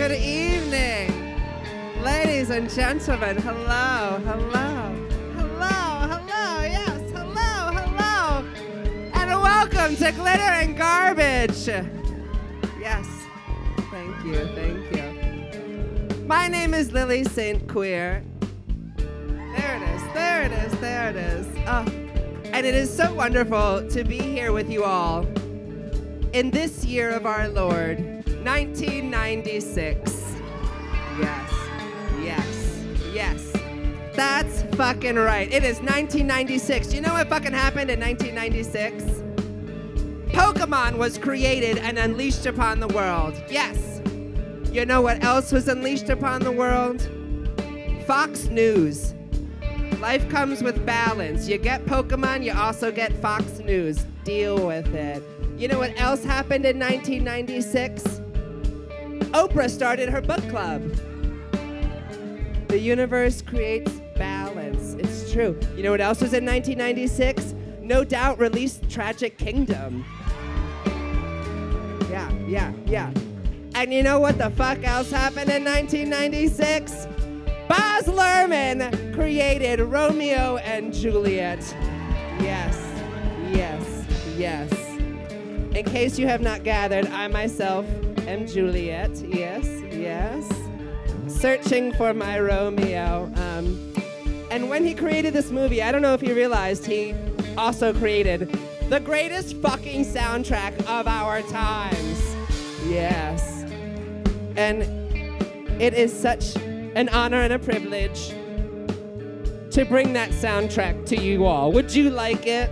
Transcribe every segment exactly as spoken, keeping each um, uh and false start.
Good evening, ladies and gentlemen. Hello, hello, hello, hello, yes, hello, hello, and welcome to Glitter and Garbage. Yes, thank you, thank you. My name is Lily Saint Queer. There it is, there it is, there it is. Oh, and it is so wonderful to be here with you all in this year of our Lord, nineteen ninety-six. Yes, yes, yes. That's fucking right. It is nineteen ninety-six. You know what fucking happened in nineteen ninety-six? Pokemon was created and unleashed upon the world. Yes. You know what else was unleashed upon the world? Fox News. Life comes with balance. You get Pokemon, you also get Fox News. Deal with it. You know what else happened in nineteen ninety-six? Oprah started her book club. The universe creates balance. It's true. You know what else was in nineteen ninety-six? No Doubt released Tragic Kingdom. Yeah, yeah, yeah. And you know what the fuck else happened in nineteen ninety-six? Baz Luhrmann created Romeo and Juliet. Yes, yes, yes. In case you have not gathered, I myself am Juliet. Yes, yes. Searching for my Romeo. Um, and when he created this movie, I don't know if you realized, he also created the greatest fucking soundtrack of our times. Yes. And it is such an honor and a privilege to bring that soundtrack to you all. Would you like it?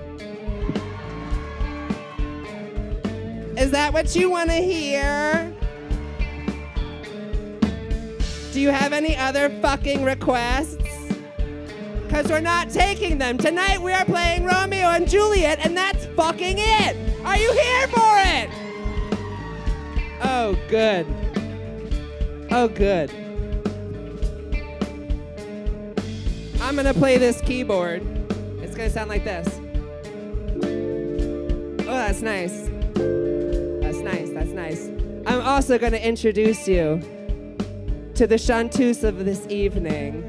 Is that what you want to hear? Do you have any other fucking requests? Because we're not taking them. Tonight we are playing Romeo and Juliet, and that's fucking it. Are you here for it? Oh, good. Oh, good. I'm gonna play this keyboard. It's gonna sound like this. Oh, that's nice. That's nice, that's nice. I'm also gonna introduce you to the chanteuse of this evening.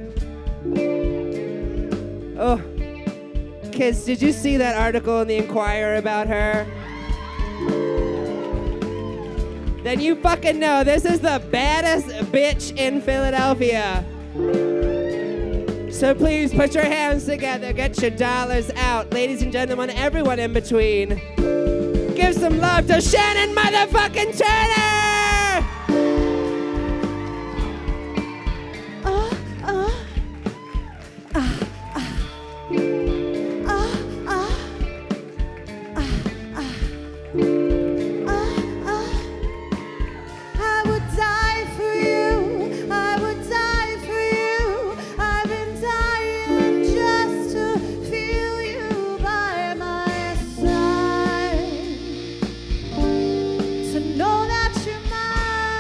Oh, kids, did you see that article in the Inquirer about her? Then you fucking know this is the baddest bitch in Philadelphia. So please put your hands together, get your dollars out. Ladies and gentlemen, everyone in between, give some love to Shannon motherfucking Turner! Uh, uh, uh, uh, uh, uh, uh, uh. I would die for you, I would die for you. I've been dying just to feel you by my side. To know that you're mine.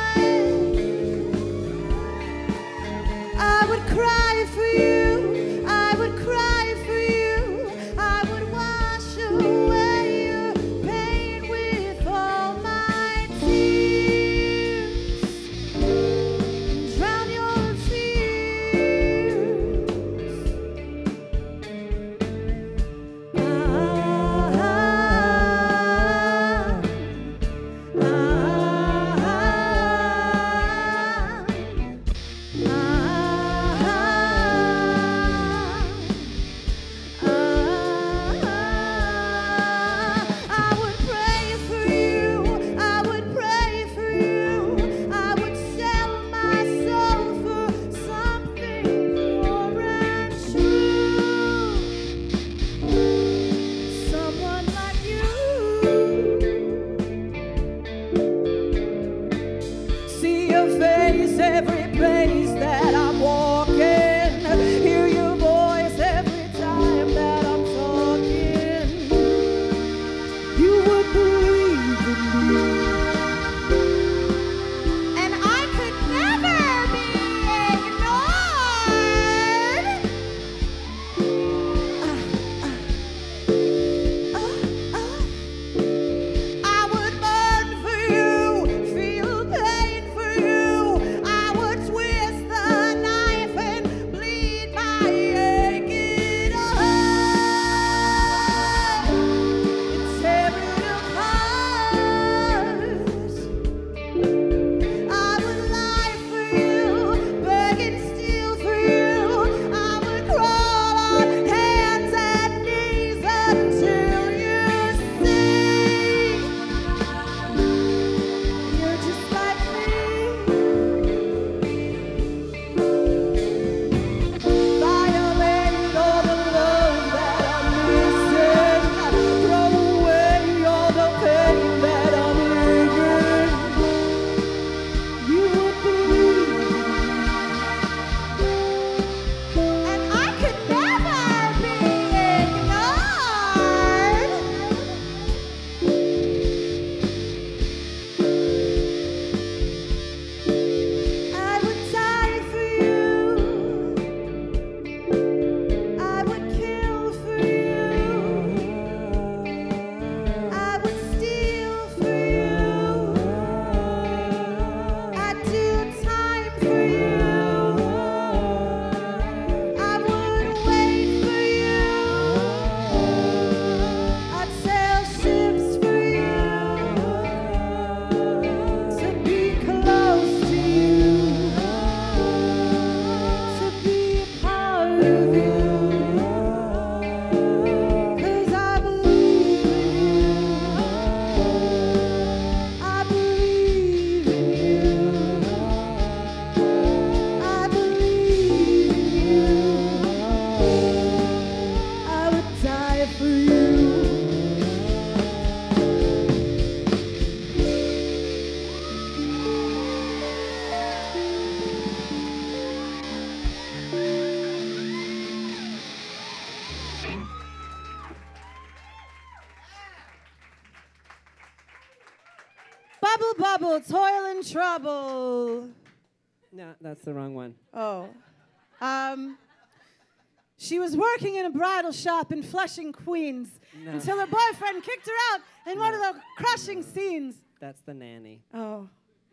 Bubble, bubble, toil and trouble. No, that's the wrong one. Oh. Um, she was working in a bridal shop in Flushing, Queens, No. until her boyfriend kicked her out in one of the crushing scenes. That's the nanny. Oh.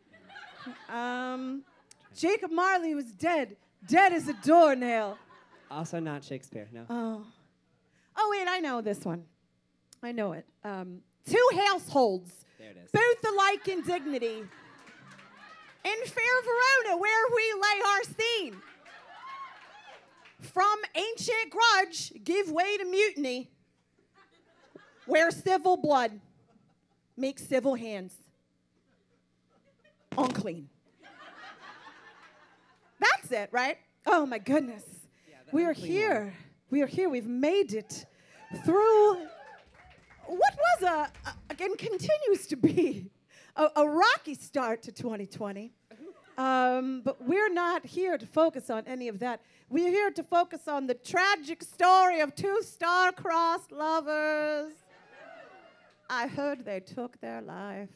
Um, Jacob Marley was dead. Dead as a doornail. Also not Shakespeare, no. Oh. Oh, wait, I know this one. I know it. Um, two households, There it is. both alike in dignity. In fair Verona, where we lay our scene. From ancient grudge, give way to mutiny. Where civil blood makes civil hands unclean. That's it, right? Oh my goodness. Yeah, the we are unclean here. one. We are here. We've made it through what was a, a and continues to be a, a rocky start to twenty twenty. Um, but we're not here to focus on any of that. We're here to focus on the tragic story of two star-crossed lovers. I heard they took their life.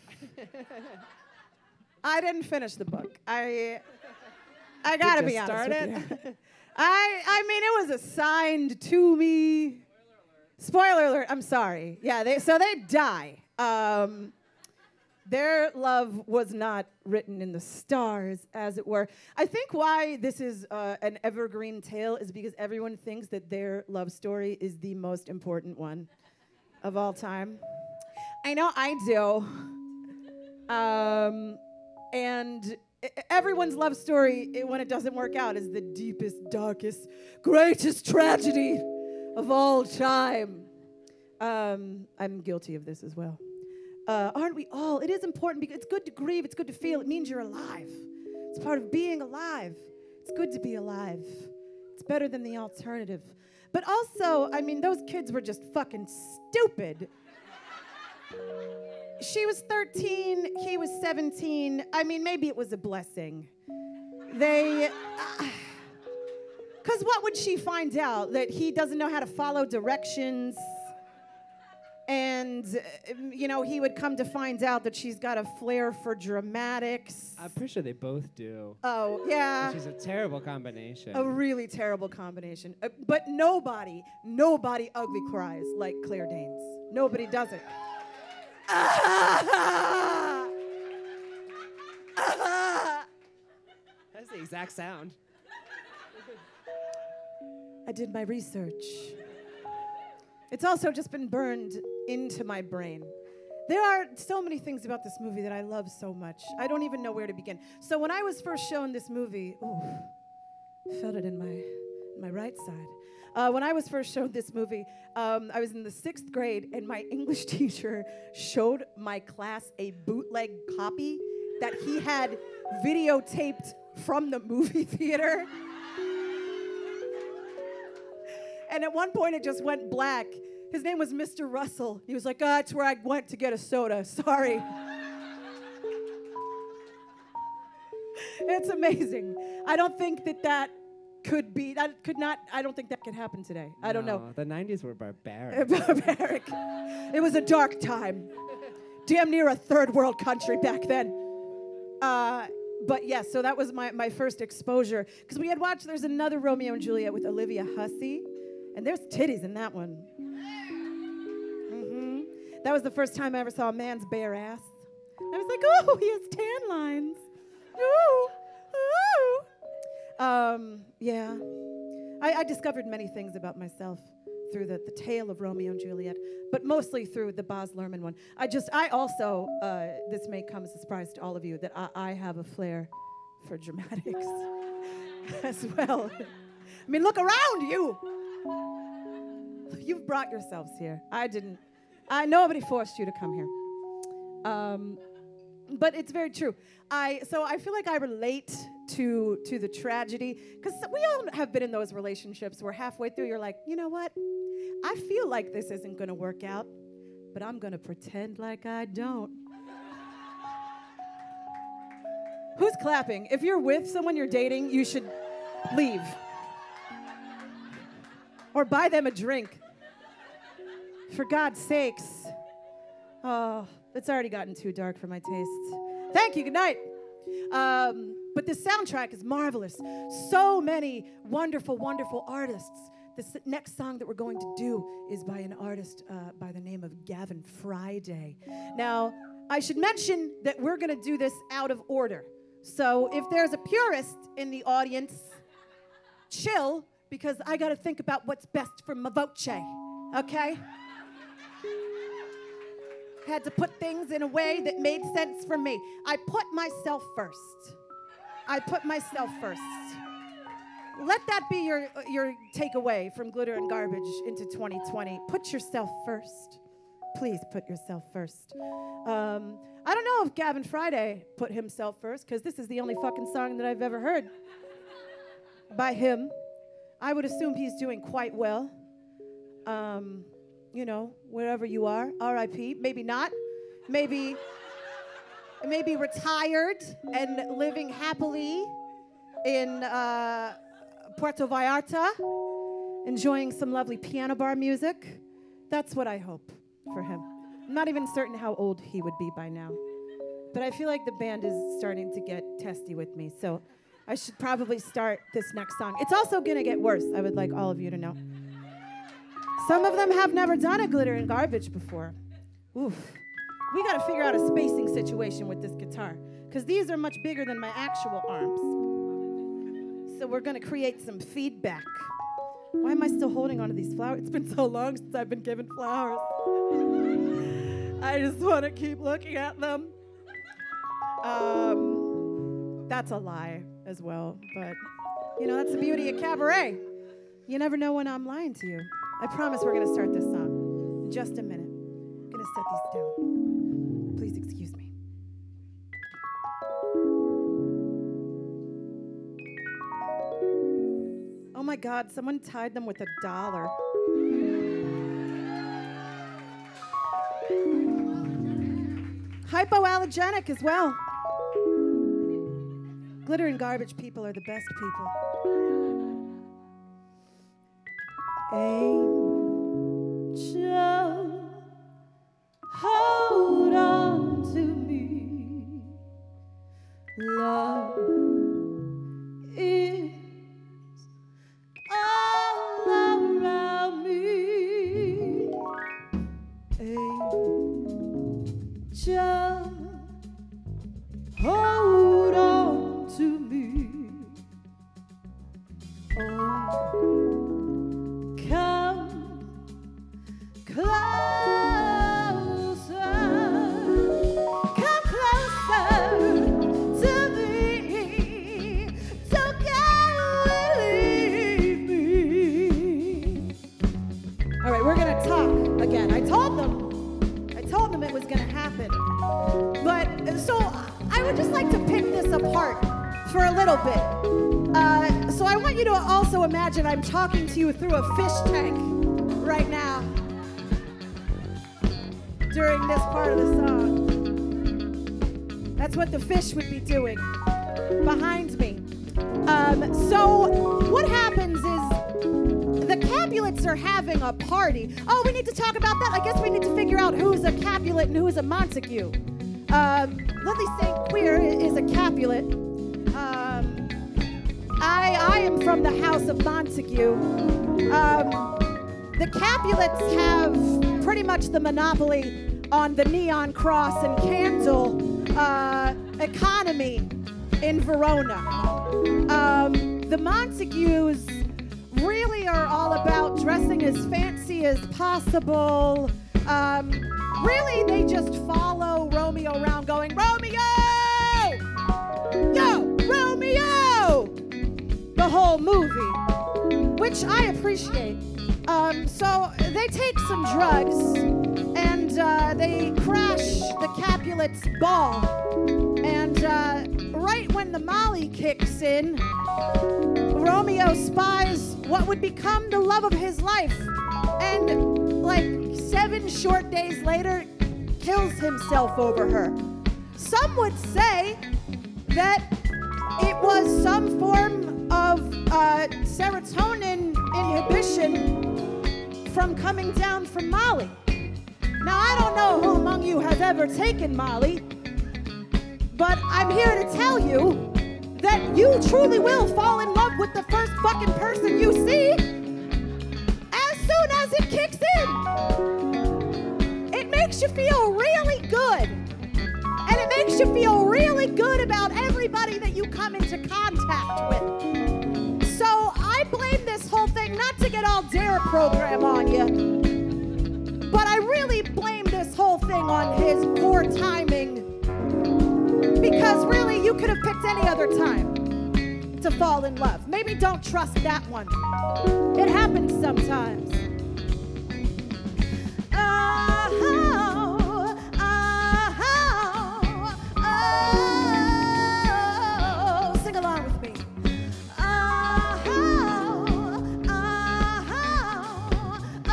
I didn't finish the book. I I gotta Did be you honest start with it? you. I I mean it was assigned to me. Spoiler alert. I'm sorry. Yeah. They, so they die. Um, their love was not written in the stars, as it were. I think why this is uh, an evergreen tale is because everyone thinks that their love story is the most important one of all time. I know I do. Um, and I- everyone's love story, i- when it doesn't work out, is the deepest, darkest, greatest tragedy of all time. Um, I'm guilty of this as well. Uh, aren't we all? It is important because it's good to grieve. It's good to feel. It means you're alive. It's part of being alive. It's good to be alive. It's better than the alternative. But also, I mean, those kids were just fucking stupid. She was thirteen, he was seventeen. I mean, maybe it was a blessing. They, because what would she find out? That he doesn't know how to follow directions? And, uh, you know, he would come to find out that she's got a flair for dramatics. I'm pretty sure they both do. Oh, yeah. Which is a terrible combination. A really terrible combination. Uh, but nobody, nobody ugly cries like Claire Danes. Nobody does it. Ah! Ah! That's the exact sound. I did my research. It's also just been burned into my brain. There are so many things about this movie that I love so much. I don't even know where to begin. So when I was first shown this movie, ooh, felt it in my, my right side. Uh, when I was first shown this movie, um, I was in the sixth grade, and my English teacher showed my class a bootleg copy that he had videotaped from the movie theater. And at one point, it just went black. His name was Mister Russell. He was like, oh, that's where I went to get a soda. Sorry. It's amazing. I don't think that that could be, that could not, I don't think that could happen today. I don't know. No, the nineties were barbaric. Barbaric. It was a dark time. Damn near a third world country back then. Uh, but yes, so that was my, my first exposure. Because we had watched, there's another Romeo and Juliet with Olivia Hussey. And there's titties in that one. Mm-hmm. That was the first time I ever saw a man's bare ass. I was like, oh, he has tan lines. Ooh, ooh. Um, yeah. I, I discovered many things about myself through the, the tale of Romeo and Juliet, but mostly through the Baz Luhrmann one. I just, I also, uh, this may come as a surprise to all of you, that I, I have a flair for dramatics as well. I mean, look around you. You've brought yourselves here. I didn't. I nobody forced you to come here. Um, but it's very true. I so I feel like I relate to to the tragedy because we all have been in those relationships where halfway through you're like, you know what? I feel like this isn't going to work out, but I'm going to pretend like I don't. Who's clapping? If you're with someone you're dating, you should leave. Or buy them a drink. For God's sakes. Oh, It's already gotten too dark for my taste. Thank you, good night. Um, but this soundtrack is marvelous. So many wonderful, wonderful artists. This next song that we're going to do is by an artist uh, by the name of Gavin Friday. Now, I should mention that we're going to do this out of order. So if there's a purist in the audience, chill, because I got to think about what's best for my voce, okay? Had to put things in a way that made sense for me. I put myself first. I put myself first. Let that be your, your takeaway from Glitter and Garbage into twenty twenty. Put yourself first. Please put yourself first. Um, I don't know if Gavin Friday put himself first, because this is the only fucking song that I've ever heard by him. I would assume he's doing quite well. Um, you know, wherever you are, R I P Maybe not. Maybe, maybe retired and living happily in uh, Puerto Vallarta, enjoying some lovely piano bar music. That's what I hope for him. I'm not even certain how old he would be by now. But I feel like the band is starting to get testy with me, so I should probably start this next song. It's also gonna get worse, I would like all of you to know. Some of them have never done a Glitter and Garbage before. Oof. We gotta figure out a spacing situation with this guitar, because these are much bigger than my actual arms. So we're gonna create some feedback. Why am I still holding onto these flowers? It's been so long since I've been given flowers. I just wanna keep looking at them. Um, that's a lie as well, but you know, that's the beauty of cabaret. You never know when I'm lying to you. I promise we're gonna start this song in just a minute. I'm gonna set these down. Please excuse me. Oh my God, someone tied them with a dollar. Hypoallergenic as well. Glitter and Garbage people are the best people. Angel, hold on to me. Love is all around me. Angel, hold on to me. Oh, come closer, come closer to me. Don't leave me. All right, we're gonna talk again. I told them, I told them it was gonna happen. But so I would just like to pick this apart for a little bit. Uh, so I want you to also imagine I'm talking to you through a fish tank right now during this part of the song. That's what the fish would be doing behind me. Um, so what happens is the Capulets are having a party. Oh, we need to talk about that. I guess we need to figure out who's a Capulet and who's a Montague. Um, Lily Saint Queer is a Capulet. Um, I, I am from the House of Montague. Um, the Capulets have pretty much the monopoly on the neon cross and candle uh, economy in Verona. Um, the Montagues really are all about dressing as fancy as possible. Um, really, they just follow Romeo around going, Romeo! Yo, Romeo! The whole movie, which I appreciate. Um, so they take some drugs and uh, they crash the Capulets' ball. And uh, right when the Molly kicks in, Romeo spies what would become the love of his life. And like seven short days later, kills himself over her. Some would say that it was some form of uh, serotonin inhibition from coming down from Molly. Now, I don't know who among you has ever taken Molly, but I'm here to tell you that you truly will fall in love with the first fucking person you see as soon as it kicks in. It makes you feel really good. And it makes you feel really good about everybody that you come into contact with. So I blame this whole thing, not to get all Dare program on you, but I really blame this whole thing on his poor timing. Because really, you could have picked any other time to fall in love. Maybe don't trust that one. It happens sometimes. Oh, oh, oh, oh. Sing along with me. Oh, oh, oh,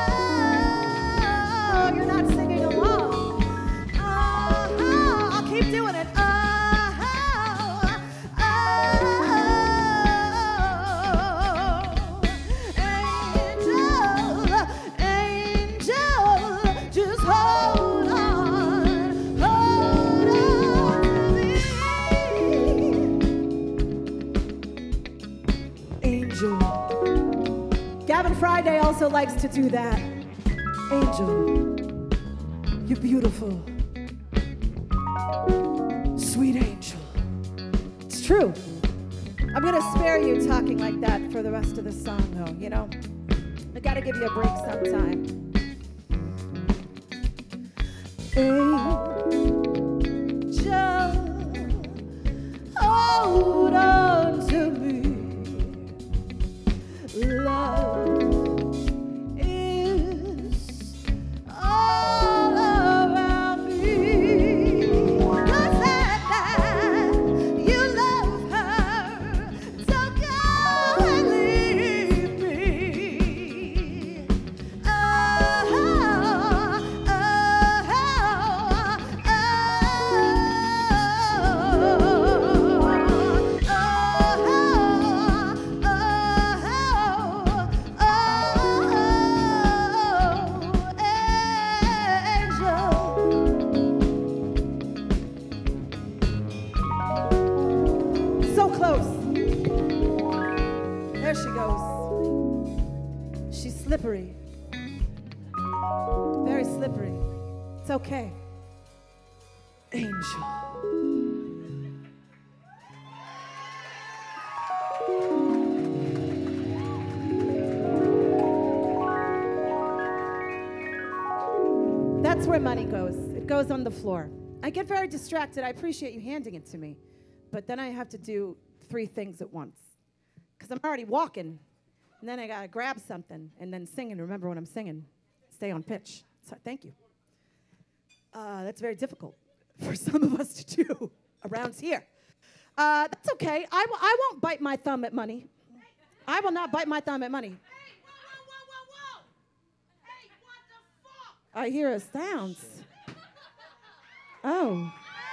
oh. You're not singing along. Oh, I'll keep doing it. Oh, oh, angel, angel, just hold on, hold on to me. Angel. Gavin Friday also likes to do that. Angel, you're beautiful. Sweet angel. It's true. I'm gonna spare you talking like that for the rest of the song, though, you know? I gotta give you a break sometime. Angel, hold on to me. Love is all around me. 'Cause that, that you love her, so go and leave me. Oh, oh, oh, angel. So close. There she goes. She's slippery. Very slippery. It's okay. Angel. That's where money goes. It goes on the floor. I get very distracted. I appreciate you handing it to me. But then I have to do three things at once. Because I'm already walking. And then I got to grab something and then sing and remember when I'm singing. Stay on pitch. So, thank you. Uh, that's very difficult for some of us to do around here. Uh, that's okay. I, w- I won't bite my thumb at money. I will not bite my thumb at money. Hey, whoa, whoa, whoa, whoa, whoa! Hey, what the fuck? I hear a sounds. Oh.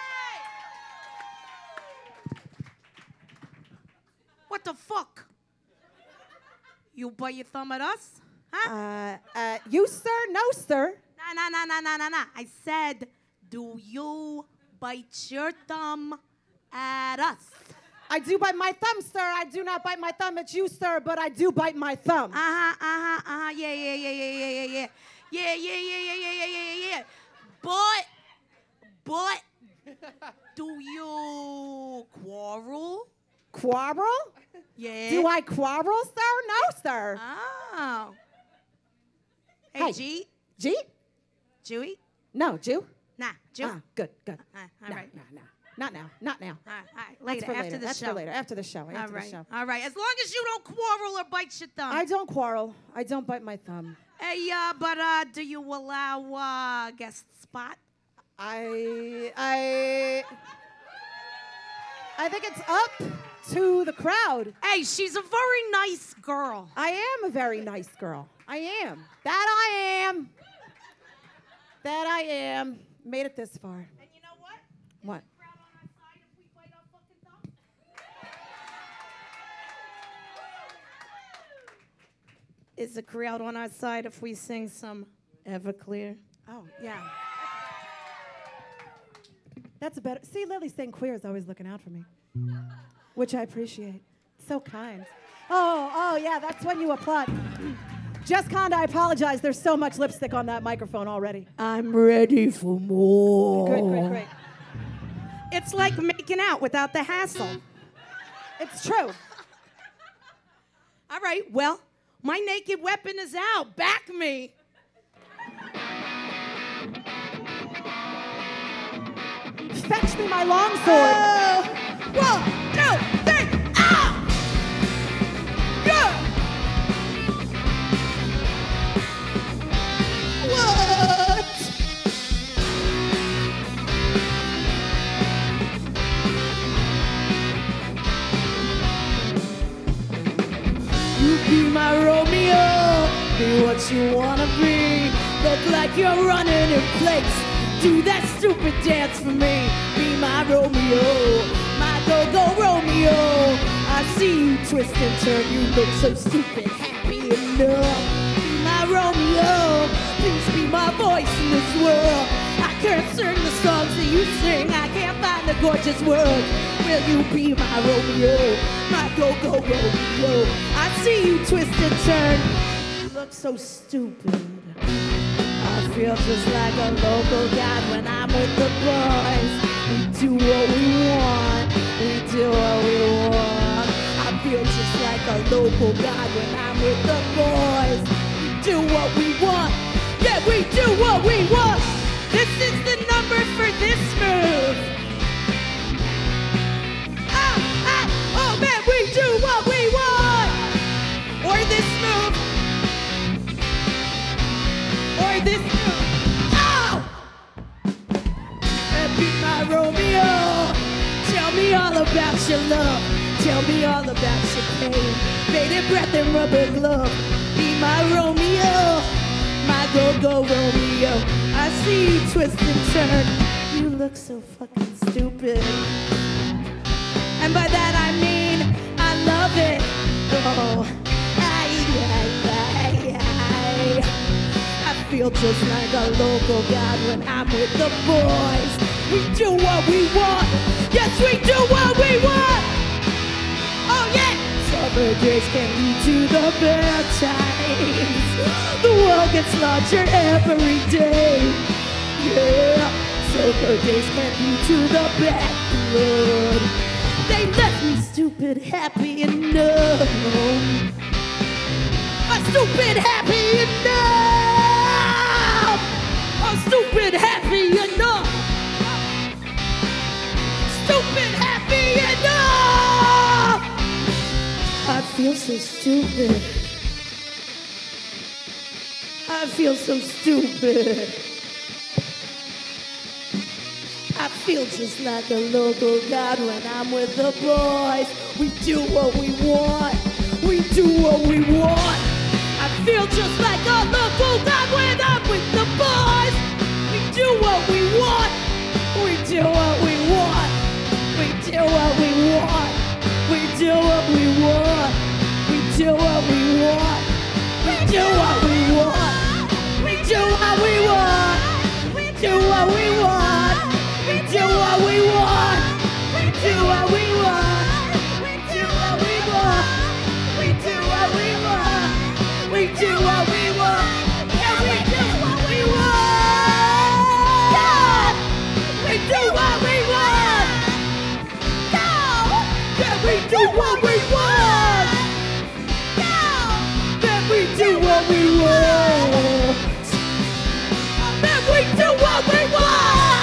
What the fuck? You bite your thumb at us? Huh? Uh, uh, you, sir? No, sir. Nah, nah, nah, nah, nah, nah, nah. I said, do you bite your thumb at us? I do bite my thumb, sir. I do not bite my thumb at you, sir, but I do bite my thumb. Uh-huh, uh-huh, uh-huh. Yeah, yeah, yeah, yeah, yeah, yeah, yeah. Yeah, yeah, yeah, yeah, yeah, yeah, yeah, yeah. But, but, do you quarrel? Quarrel? Yeah. Do I quarrel, sir? No, sir. Oh. Hey, Hey. G? G? Jewy? No, Jew? Nah, Jew. Ah, good, good. Uh, all no, right. no, no. Not now. Not now. All right, all right. That's Later, for after later. the That's show. for later. After the show. After All the right, show. all right. As long as you don't quarrel or bite your thumb. I don't quarrel. I don't bite my thumb. Hey, uh, but uh, do you allow uh, guest spot? I I I think it's up to the crowd. Hey, she's a very nice girl. I am a very nice girl. I am. That I am. That I am. Made it this far. And you know what? What? Crowd on our side if we bite our fucking thumb? Is the crowd on our side if we sing some Everclear? Oh, yeah. That's a better. See, Lily saying queer is always looking out for me, which I appreciate. So kind. Oh, oh, yeah, that's when you applaud. Jess Conda, I apologize. There's so much lipstick on that microphone already. I'm ready for more. Great, great, great. It's like making out without the hassle. It's true. All right, well, my naked weapon is out. Back me. Fetch me my longsword. Oh, one, two, three, ah! Yeah! What? You be my Romeo, be what you wanna be. Look like you're running in place. Do that stupid dance for me. Be my Romeo, my go-go Romeo. I see you twist and turn. You look so stupid, happy enough. Be my Romeo, please be my voice in this world. I can't sing the songs that you sing. I can't find the gorgeous words. Will you be my Romeo, my go-go Romeo? I see you twist and turn. You look so stupid. I feel just like a local guy when I'm with the boys. We do what we want, we do what we want. I feel just like a local guy when I'm with the boys. We do what we want, yeah, we do what we want. This is the number for this move. Ah, ah, oh man, we do what we want. Or this move. Or this move. Oh! And be my Romeo. Tell me all about your love. Tell me all about your pain. Bated breath and rubber glove. Be my Romeo. My go-go Romeo. I see you twist and turn. You look so fucking stupid. And by that I mean, I love it. Oh, ay, ay, ay, ay. I feel just like a local god when I'm with the boys. We do what we want. Yes, we do what we want. Oh, yeah. Summer days can lead to the bad times. The world gets larger every day. Yeah. Summer days can lead to the bad blood. They left me stupid happy enough. I'm stupid happy enough. I'm stupid happy enough. Stupid happy enough. I feel so stupid. I feel so stupid. I feel just like a local god when I'm with the boys. We do what we want. We do what we want. I feel just like a local god when I'm with the boys. We do what we want. We do what we want. We do what we want. We do what we want. We do what we want. We do what we want. We do what we want. We do what we want. We do what we want. We do what we want. We do what we want. We do what we want. We do what we want. Yeah, we do what we want. Yeah, we do what we want. Yeah, we do what we want. Yeah, we do what we want. Yeah, we do what we want.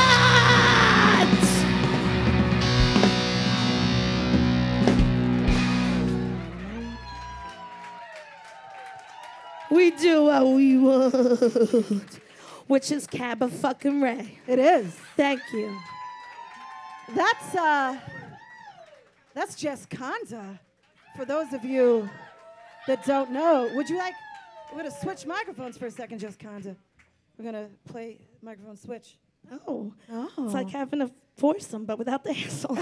We do what we want, which is Cabba fucking Ray. It is. Thank you. That's uh, that's Jess Conda. For those of you that don't know, would you like? We're gonna switch microphones for a second, Jess Conda. We're gonna play microphone switch. Oh, Oh, it's like having a foursome, but without the hassle.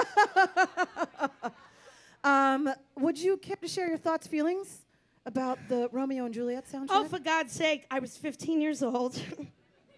um, would you care to share your thoughts, feelings about the Romeo and Juliet soundtrack? Oh, for God's sake, I was fifteen years old.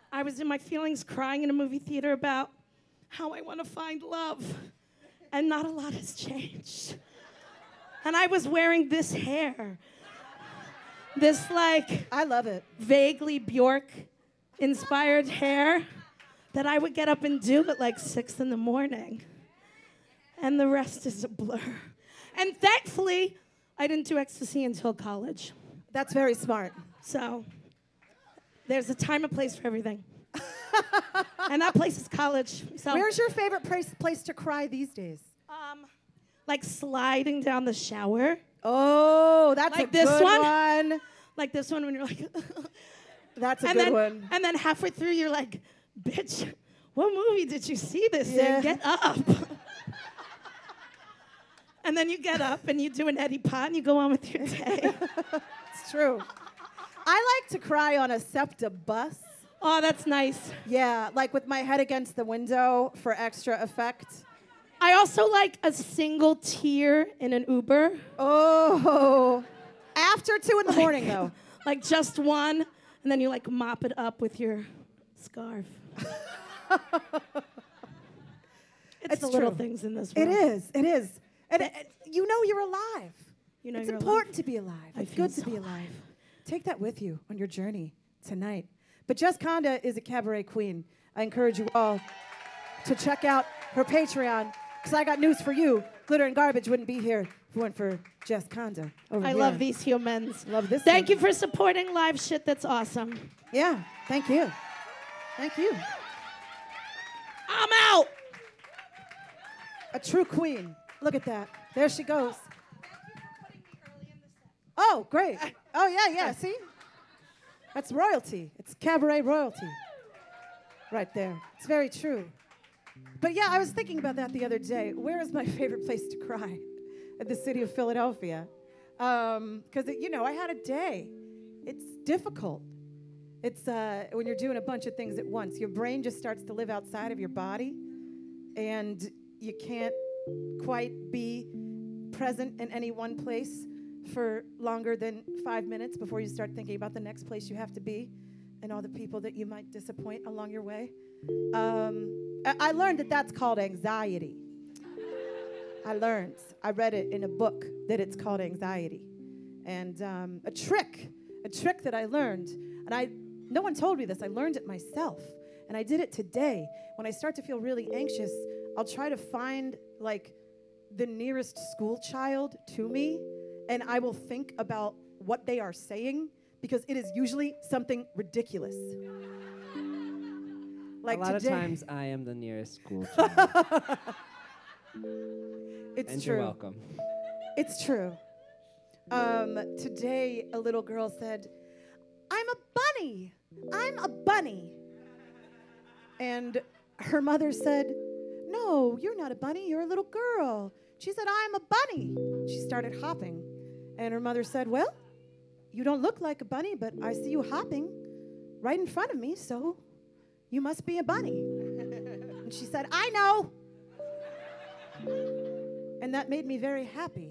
I was in my feelings crying in a movie theater about how I want to find love. And not a lot has changed. And I was wearing this hair. This, like, I love it. vaguely Bjork-inspired hair that I would get up and do at like six in the morning. And the rest is a blur. And thankfully, I didn't do ecstasy until college. That's very smart. So there's a time and place for everything. And that place is college. So, Where's your favorite place, place to cry these days? um, like sliding down the shower. Oh, that's Like a this good one? one. Like this one when you're like, That's a and good then, one. And then halfway through, you're like, bitch, what movie did you see this Yeah. in? Get up. And then you get up and you do an Eddie Pot and you go on with your day. It's true. I like to cry on a SEPTA bus. Oh, that's nice. Yeah, like with my head against the window for extra effect. I also like a single tear in an Uber. Oh, after two in the morning, though. Like just one, and then you like mop it up with your scarf. It's, It's the little true. things in this It world. is. It is. And it, it- you know you're alive. You know It's you're important alive. to be alive. I It's feel good to so be alive. alive. Take that with you on your journey tonight. But Jess Conda is a cabaret queen. I encourage you all to check out her Patreon, because I got news for you. Glitter and Garbage wouldn't be here if it weren't for Jess Conda over I here. love these humans. Love this Thank one. you for supporting live shit that's awesome. Yeah, thank you. Thank you. I'm out. A true queen. Look at that. There she goes. Oh, great. Oh, yeah, yeah. See? That's royalty. It's cabaret royalty. Right there. It's very true. But yeah, I was thinking about that the other day. Where is my favorite place to cry? At the city of Philadelphia. Because, you know, I had a day. It's difficult. It's uh, when you're doing a bunch of things at once. Your brain just starts to live outside of your body. And you can't quite be present in any one place for longer than five minutes before you start thinking about the next place you have to be and all the people that you might disappoint along your way. Um, I, I learned that that's called anxiety. I learned. I read it in a book that it's called anxiety. And um, a trick, a trick that I learned, and I, no one told me this, I learned it myself. And I did it today. When I start to feel really anxious, I'll try to find like the nearest school child to me, and I will think about what they are saying, because it is usually something ridiculous. Like a lot today, of times I am the nearest school child. it's and true. you're welcome. It's true. Um, today, a little girl said, "I'm a bunny. I'm a bunny." And her mother said, "No, you're not a bunny. You're a little girl." She said, "I'm a bunny." She started hopping. And her mother said, "Well, you don't look like a bunny, but I see you hopping right in front of me, so you must be a bunny." And she said, "I know." And that made me very happy.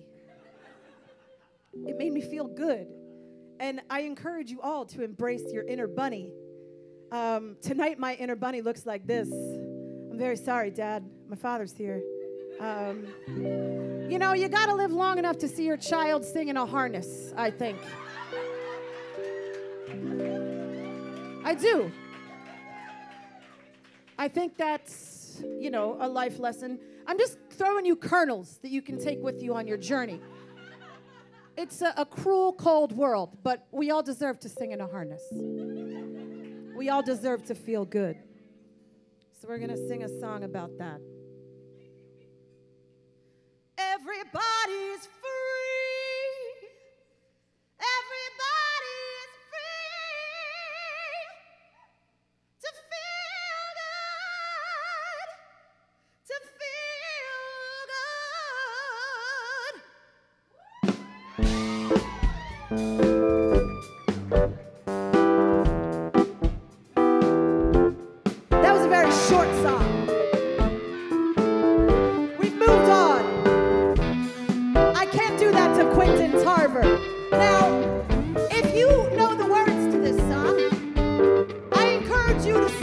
It made me feel good. And I encourage you all to embrace your inner bunny. Um, tonight, my inner bunny looks like this. I'm very sorry, Dad. My father's here. Um, you know, you got to live long enough to see your child sing in a harness, I think. I do. I think that's, you know, a life lesson. I'm just throwing you kernels that you can take with you on your journey. It's a, a cruel, cold world, but we all deserve to sing in a harness. We all deserve to feel good. So we're going to sing a song about that. Everybody's free. Everybody's free to feel good, to feel good. That was a very short song. We've moved on. I can't do that to Quentin Tarver. Now, if you know the words to this song, I encourage you to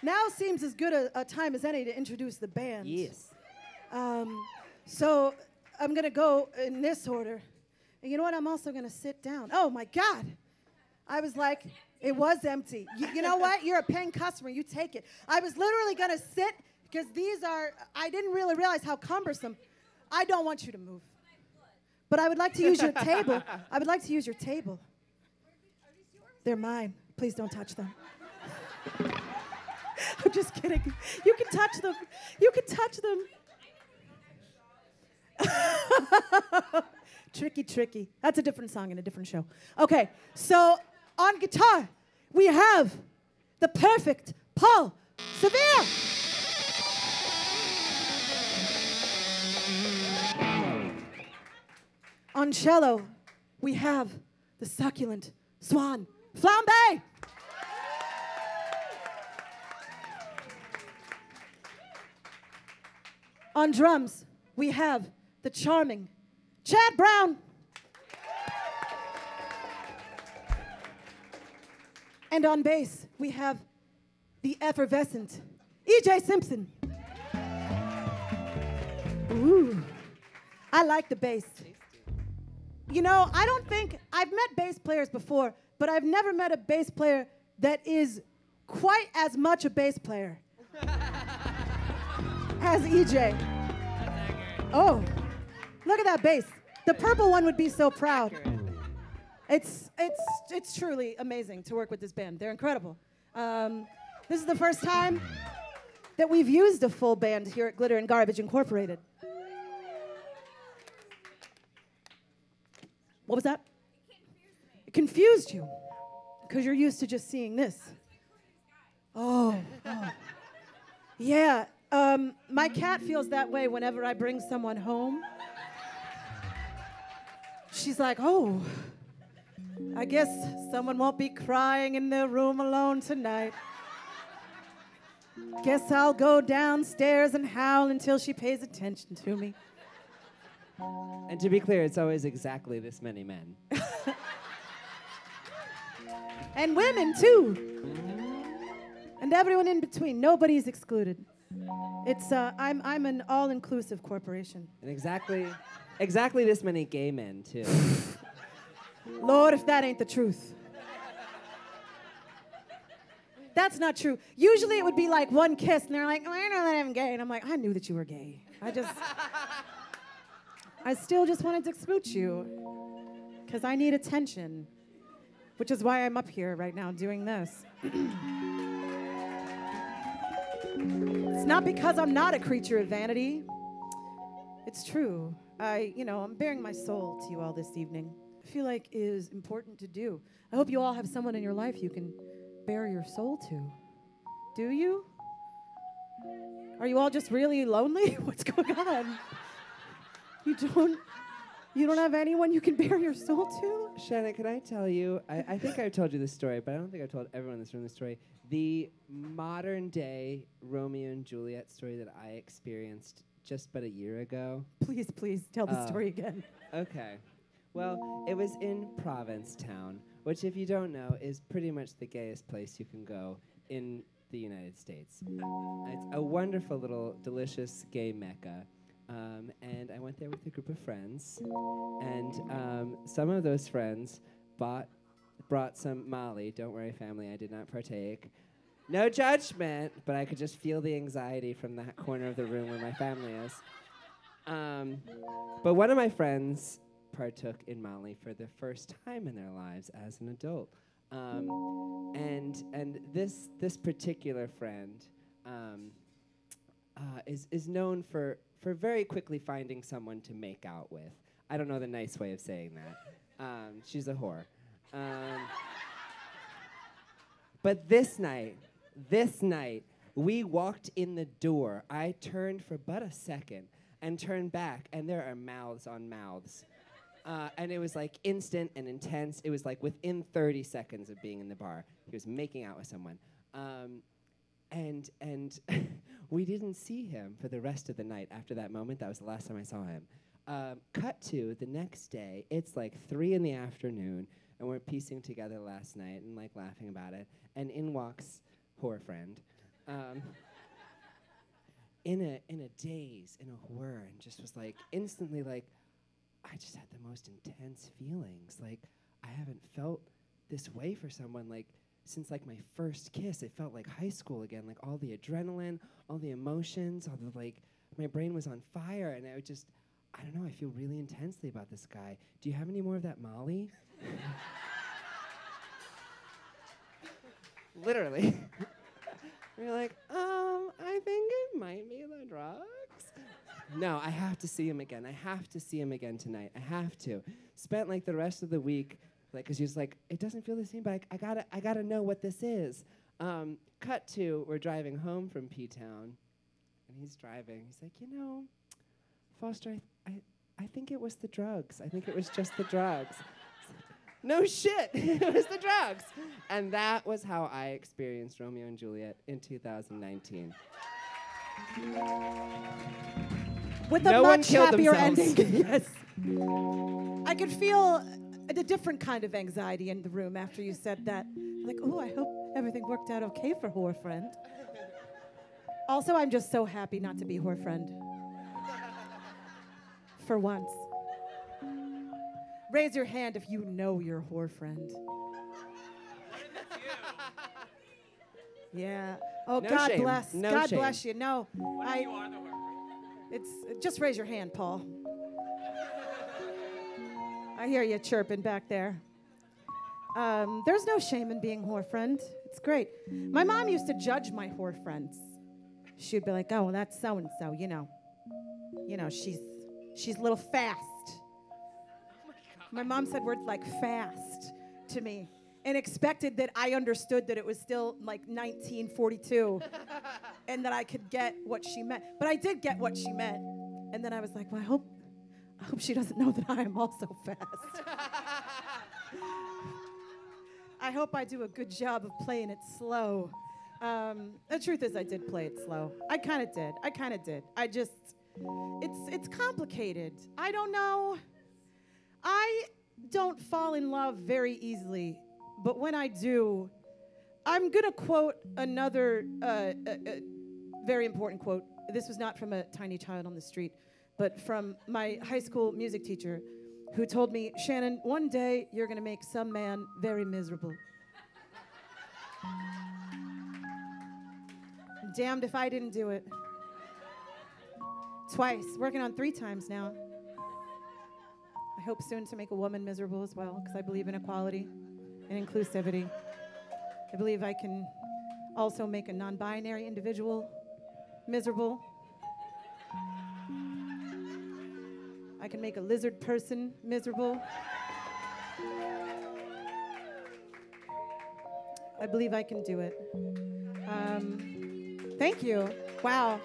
now seems as good a, a time as any to introduce the band. Yes. Um, so I'm gonna go in this order. And you know what? I'm also gonna sit down. Oh my God. I was like, it was empty. You, you know what? You're a paying customer. You take it. I was literally gonna sit because these are, I didn't really realize how cumbersome. I don't want you to move. But I would like to use your table. I would like to use your table. They're mine. Please don't touch them. I'm just kidding. You can touch them. You can touch them. Tricky, tricky. That's a different song in a different show. Okay, so on guitar, we have the perfect Paul Severe. On cello, we have the succulent Swan Flambe. On drums, we have the charming Chad Brown. And on bass, we have the effervescent E J Simpson. Ooh, I like the bass. You know, I don't think, I've met bass players before, but I've never met a bass player that is quite as much a bass player as E J. Oh, look at that bass. The purple one would be so proud. It's, it's, it's truly amazing to work with this band. They're incredible. Um, this is the first time that we've used a full band here at Glitter and Garbage Incorporated. What was that? It confused you because you're used to just seeing this. Oh, oh. Yeah, um, my cat feels that way whenever I bring someone home. She's like, oh, I guess someone won't be crying in their room alone tonight. Guess I'll go downstairs and howl until she pays attention to me. And to be clear, it's always exactly this many men. And women, too. And everyone in between. Nobody's excluded. It's, uh, I'm, I'm an all-inclusive corporation. And exactly, exactly this many gay men, too. Lord, if that ain't the truth. That's not true. Usually it would be like one kiss, and they're like, oh, I know that I'm gay. And I'm like, I knew that you were gay. I just... I still just wanted to smooch you because I need attention, which is why I'm up here right now doing this. It's not because I'm not a creature of vanity. It's true. I, you know, I'm bearing my soul to you all this evening. I feel like it is important to do. I hope you all have someone in your life you can bare your soul to. Do you? Are you all just really lonely? What's going on? You don't, you don't have anyone you can bare your soul to? Shannon, can I tell you, I, I think I've told you this story, but I don't think I've told everyone in this room this story. The modern day Romeo and Juliet story that I experienced just but a year ago. Please, please tell the Uh, story again. Okay. Well, it was in Provincetown, which if you don't know is pretty much the gayest place you can go in the United States. It's a wonderful little delicious gay mecca. Um, and I went there with a group of friends, and um, some of those friends bought, brought some Molly. Don't worry, family, I did not partake. No judgment, but I could just feel the anxiety from that corner of the room where my family is. Um, but one of my friends partook in Molly for the first time in their lives as an adult, um, and and this this particular friend um, uh, is is known for. for very quickly finding someone to make out with. I don't know the nice way of saying that. Um, she's a whore. Um, but this night, this night, we walked in the door. I turned for but a second and turned back, and there are mouths on mouths. Uh, and it was like instant and intense. It was like within thirty seconds of being in the bar, he was making out with someone. Um, and and we didn't see him for the rest of the night after that moment. That was the last time I saw him. Um, cut to the next day. It's like three in the afternoon, and we're piecing together last night and like laughing about it. And in walks whore friend. Um, in a in a daze, in a whir, and just was like instantly like, I just had the most intense feelings. Like I haven't felt this way for someone like since like my first kiss. It felt like high school again. Like all the adrenaline, all the emotions, all the like. My brain was on fire, and I would just, I don't know. I feel really intensely about this guy. Do you have any more of that Molly? Literally. We're like, um, I think it might be the drugs. No, I have to see him again. I have to see him again tonight. I have to. Spent like the rest of the week, like, cause he was like, it doesn't feel the same, but I, I gotta, I gotta know what this is. Um, cut to, we're driving home from P-Town, and he's driving. He's like, you know, Foster, I, I, I think it was the drugs. I think it was just the drugs. No shit, it was the drugs. And that was how I experienced Romeo and Juliet in two thousand nineteen. With a No one much killed happier themselves. ending. Yes. I could feel a different kind of anxiety in the room after you said that. Like, oh, I hope everything worked out okay for Whore Friend. Also, I'm just so happy not to be Whore Friend. For once. Raise your hand if you know your whore friend. Yeah. Oh, No God shame. bless. No God shame. bless you. No. I, it's uh, just raise your hand, Paul. I hear you chirping back there. Um, there's no shame in being whore friend. It's great. My mom used to judge my whore friends. She'd be like, "Oh, well, that's so and so. You know, you know, she's she's a little fast." My mom said words like fast to me and expected that I understood that it was still like nineteen forty-two and that I could get what she meant. But I did get what she meant. And then I was like, well, I hope, I hope she doesn't know that I am also fast. I hope I do a good job of playing it slow. Um, the truth is I did play it slow. I kind of did. I kind of did. I just, it's it's complicated. I don't know. I don't fall in love very easily, but when I do, I'm going to quote another uh, uh, uh, very important quote. This was not from a tiny child on the street, but from my high school music teacher who told me, Shannon, one day you're going to make some man very miserable. I'm damned if I didn't do it. Twice, working on three times now. I hope soon to make a woman miserable as well, because I believe in equality and inclusivity. I believe I can also make a non-binary individual miserable. I can make a lizard person miserable. I believe I can do it. Um, thank you. Wow.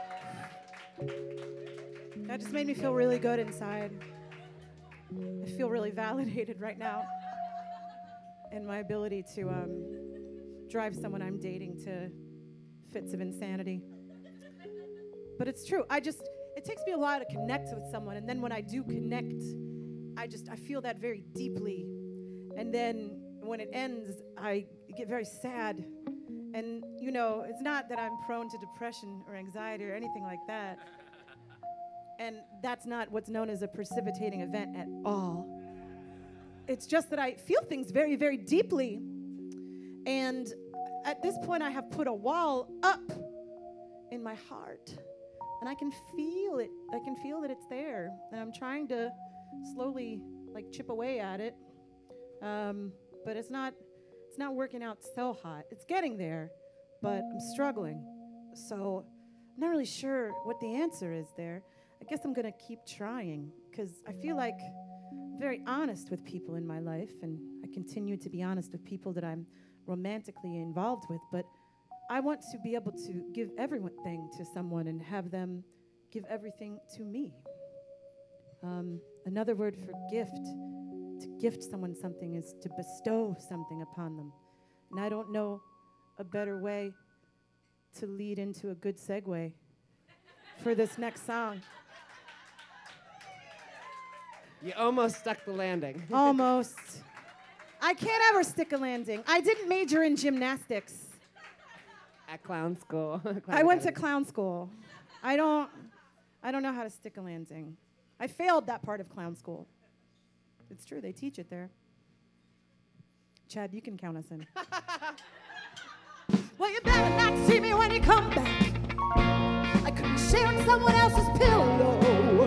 That just made me feel really good inside. I feel really validated right now in my ability to um, drive someone I'm dating to fits of insanity. But it's true. I just, it takes me a while to connect with someone. And then when I do connect, I just, I feel that very deeply. And then when it ends, I get very sad. And, you know, it's not that I'm prone to depression or anxiety or anything like that. And that's not what's known as a precipitating event at all. It's just that I feel things very, very deeply. And at this point, I have put a wall up in my heart. And I can feel it. I can feel that it's there. And I'm trying to slowly, like, chip away at it. Um, but it's not, it's not working out so hot. It's getting there, but I'm struggling. So I'm not really sure what the answer is there. I guess I'm going to keep trying because I feel like I'm very honest with people in my life, and I continue to be honest with people that I'm romantically involved with, but I want to be able to give everything to someone and have them give everything to me. Um, another word for gift, to gift someone something, is to bestow something upon them. And I don't know a better way to lead into a good segue for this next song. You almost stuck the landing. Almost. I can't ever stick a landing. I didn't major in gymnastics. At clown school. Clown I went to academy. clown school. I don't, I don't know how to stick a landing. I failed that part of clown school. It's true, they teach it there. Chad, you can count us in. Well, you better not see me when you come back. I couldn't share in someone else's pillow.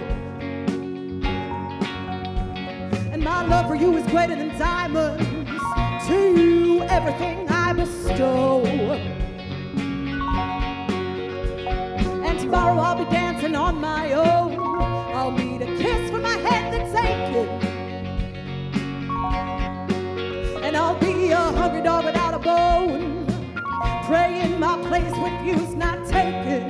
And my love for you is greater than diamonds. To you, everything I bestow. And tomorrow I'll be dancing on my own. I'll need a kiss from my head that's aching. And I'll be a hungry dog without a bone, praying my place with you's not taken.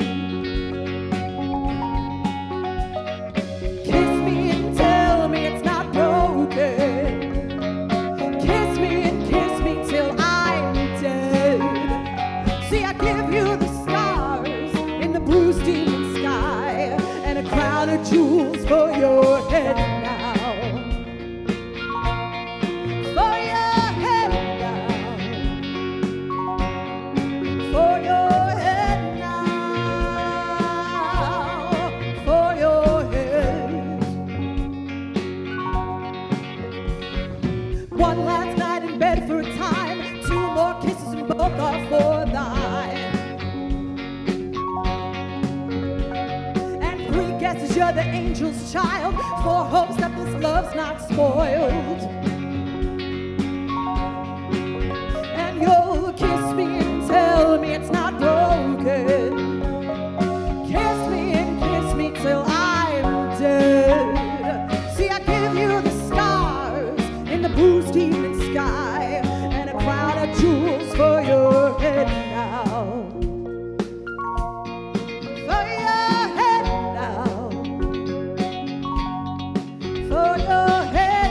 Kiss me and tell me it's not broken. Kiss me and kiss me till I'm dead. See, I give you the stars in the bruised evening sky and a crown of jewels for your head now. For your head now. For your head now. For your head. One last night in bed for a time. Two more kisses and both are for thine. And three guesses you're the angel's child. Four hopes that this love's not spoiled. And you'll kiss me and tell me it's not broken. Kiss me and kiss me till I'm dead. See, I give you the stars in the bruised evening sky and a crown of jewels for your head now. For your head now. For your head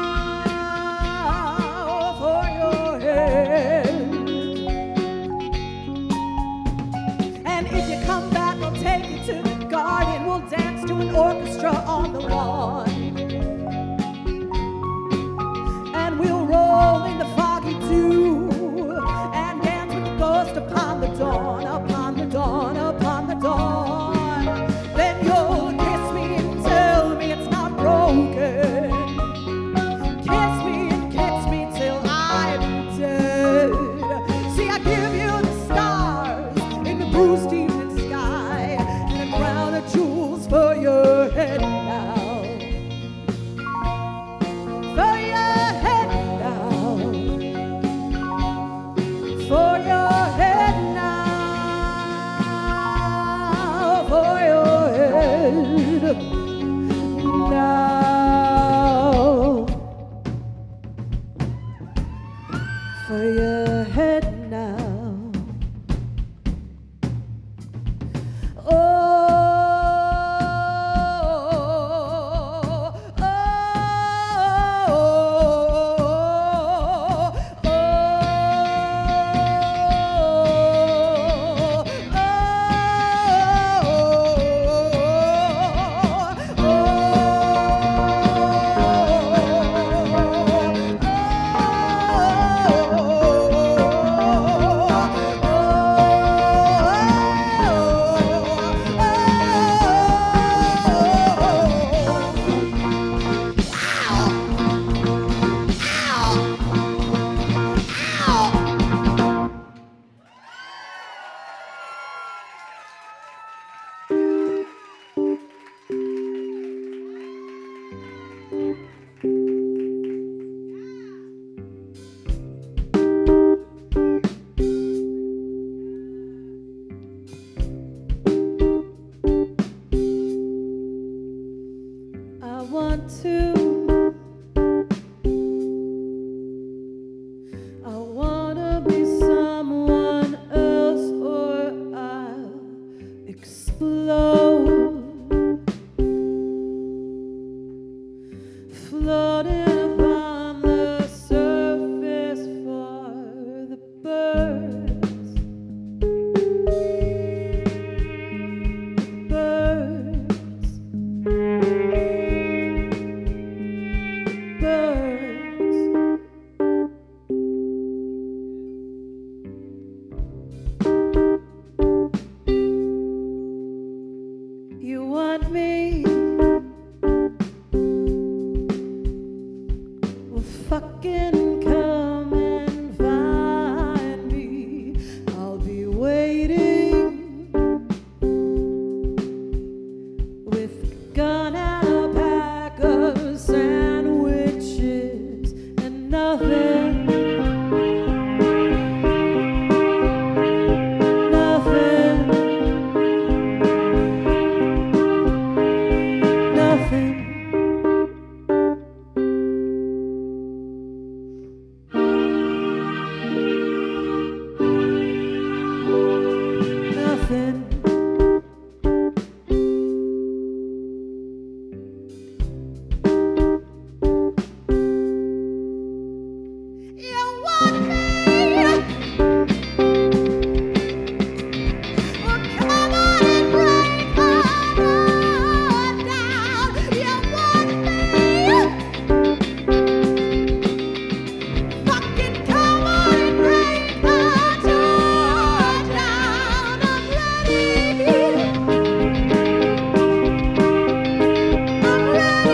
now. For your head. something. You want me? Well, come on and break my heart down. You want me? Fucking come on and break my heart down. I'm ready. I'm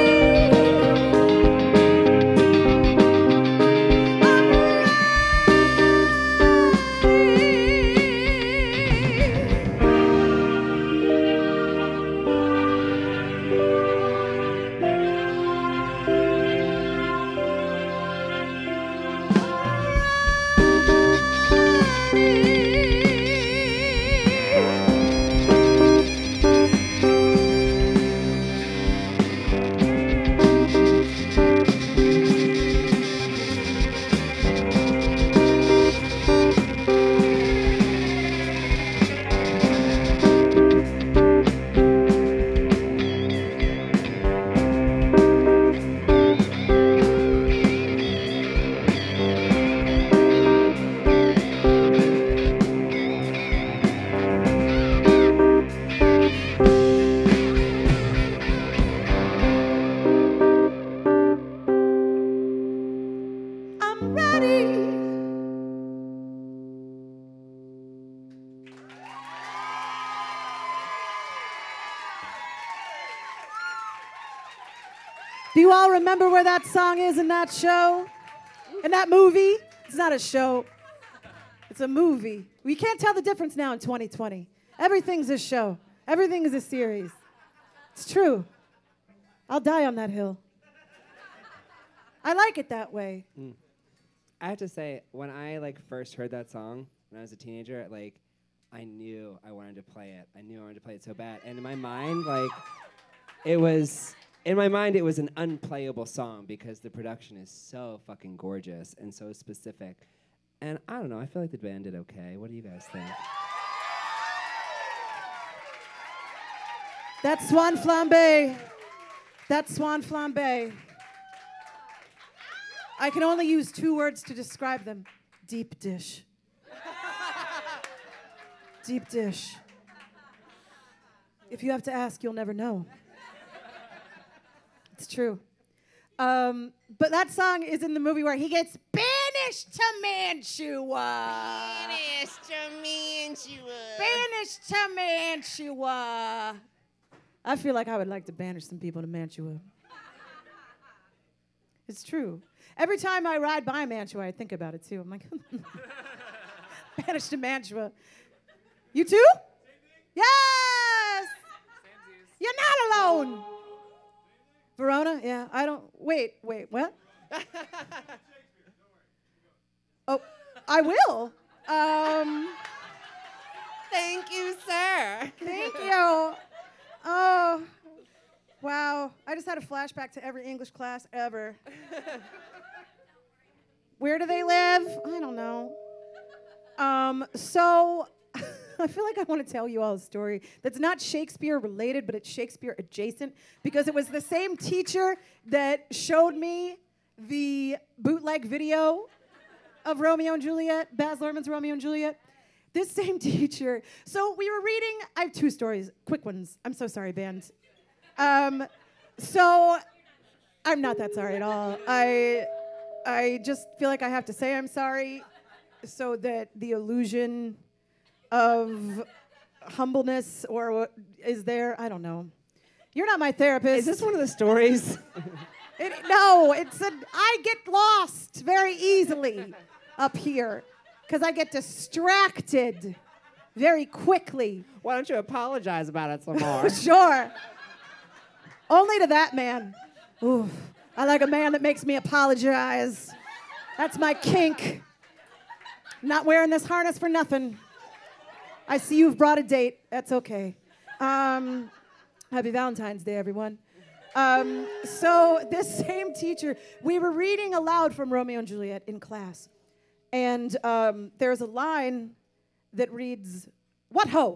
I'm ready. Do you all remember where that song is in that show? In that movie? It's not a show. It's a movie. We can't tell the difference now in twenty twenty. Everything's a show. Everything is a series. It's true. I'll die on that hill. I like it that way. Mm. I have to say, when I like first heard that song when I was a teenager, like I knew I wanted to play it. I knew I wanted to play it so bad. And in my mind, like it was in my mind it was an unplayable song because the production is so fucking gorgeous and so specific. And I don't know, I feel like the band did okay. What do you guys think? That's Swan Flambe. That's Swan Flambe. I can only use two words to describe them. Deep dish. Deep dish. If you have to ask, you'll never know. It's true. Um, but that song is in the movie where he gets banished to Mantua. Banished to Mantua. Banished to Mantua. I feel like I would like to banish some people to Mantua. It's true. Every time I ride by Mantua, I think about it too. I'm like, banished to Mantua. You too? Yes! You're not alone. Verona? Yeah, I don't. Wait, wait, what? Oh, I will. Um, Thank you, sir. thank you. Oh, wow. I just had a flashback to every English class ever. Where do they live? I don't know. Um, so I feel like I want to tell you all a story that's not Shakespeare related, but it's Shakespeare adjacent, because it was the same teacher that showed me the bootleg video of Romeo and Juliet, Baz Luhrmann's Romeo and Juliet. This same teacher. So we were reading, I have two stories, quick ones. I'm so sorry, band. Um, so I'm not that sorry at all. I, I just feel like I have to say I'm sorry so that the illusion of humbleness or what is there, I don't know. You're not my therapist. Is this one of the stories? It, no, it's a, I get lost very easily up here because I get distracted very quickly. Why don't you apologize about it some more? Sure. Only to that man. Ooh, I like a man that makes me apologize. That's my kink. Not wearing this harness for nothing. I see you've brought a date. That's okay. Um, happy Valentine's Day, everyone. Um, so this same teacher, we were reading aloud from Romeo and Juliet in class. And um, there's a line that reads, "What ho,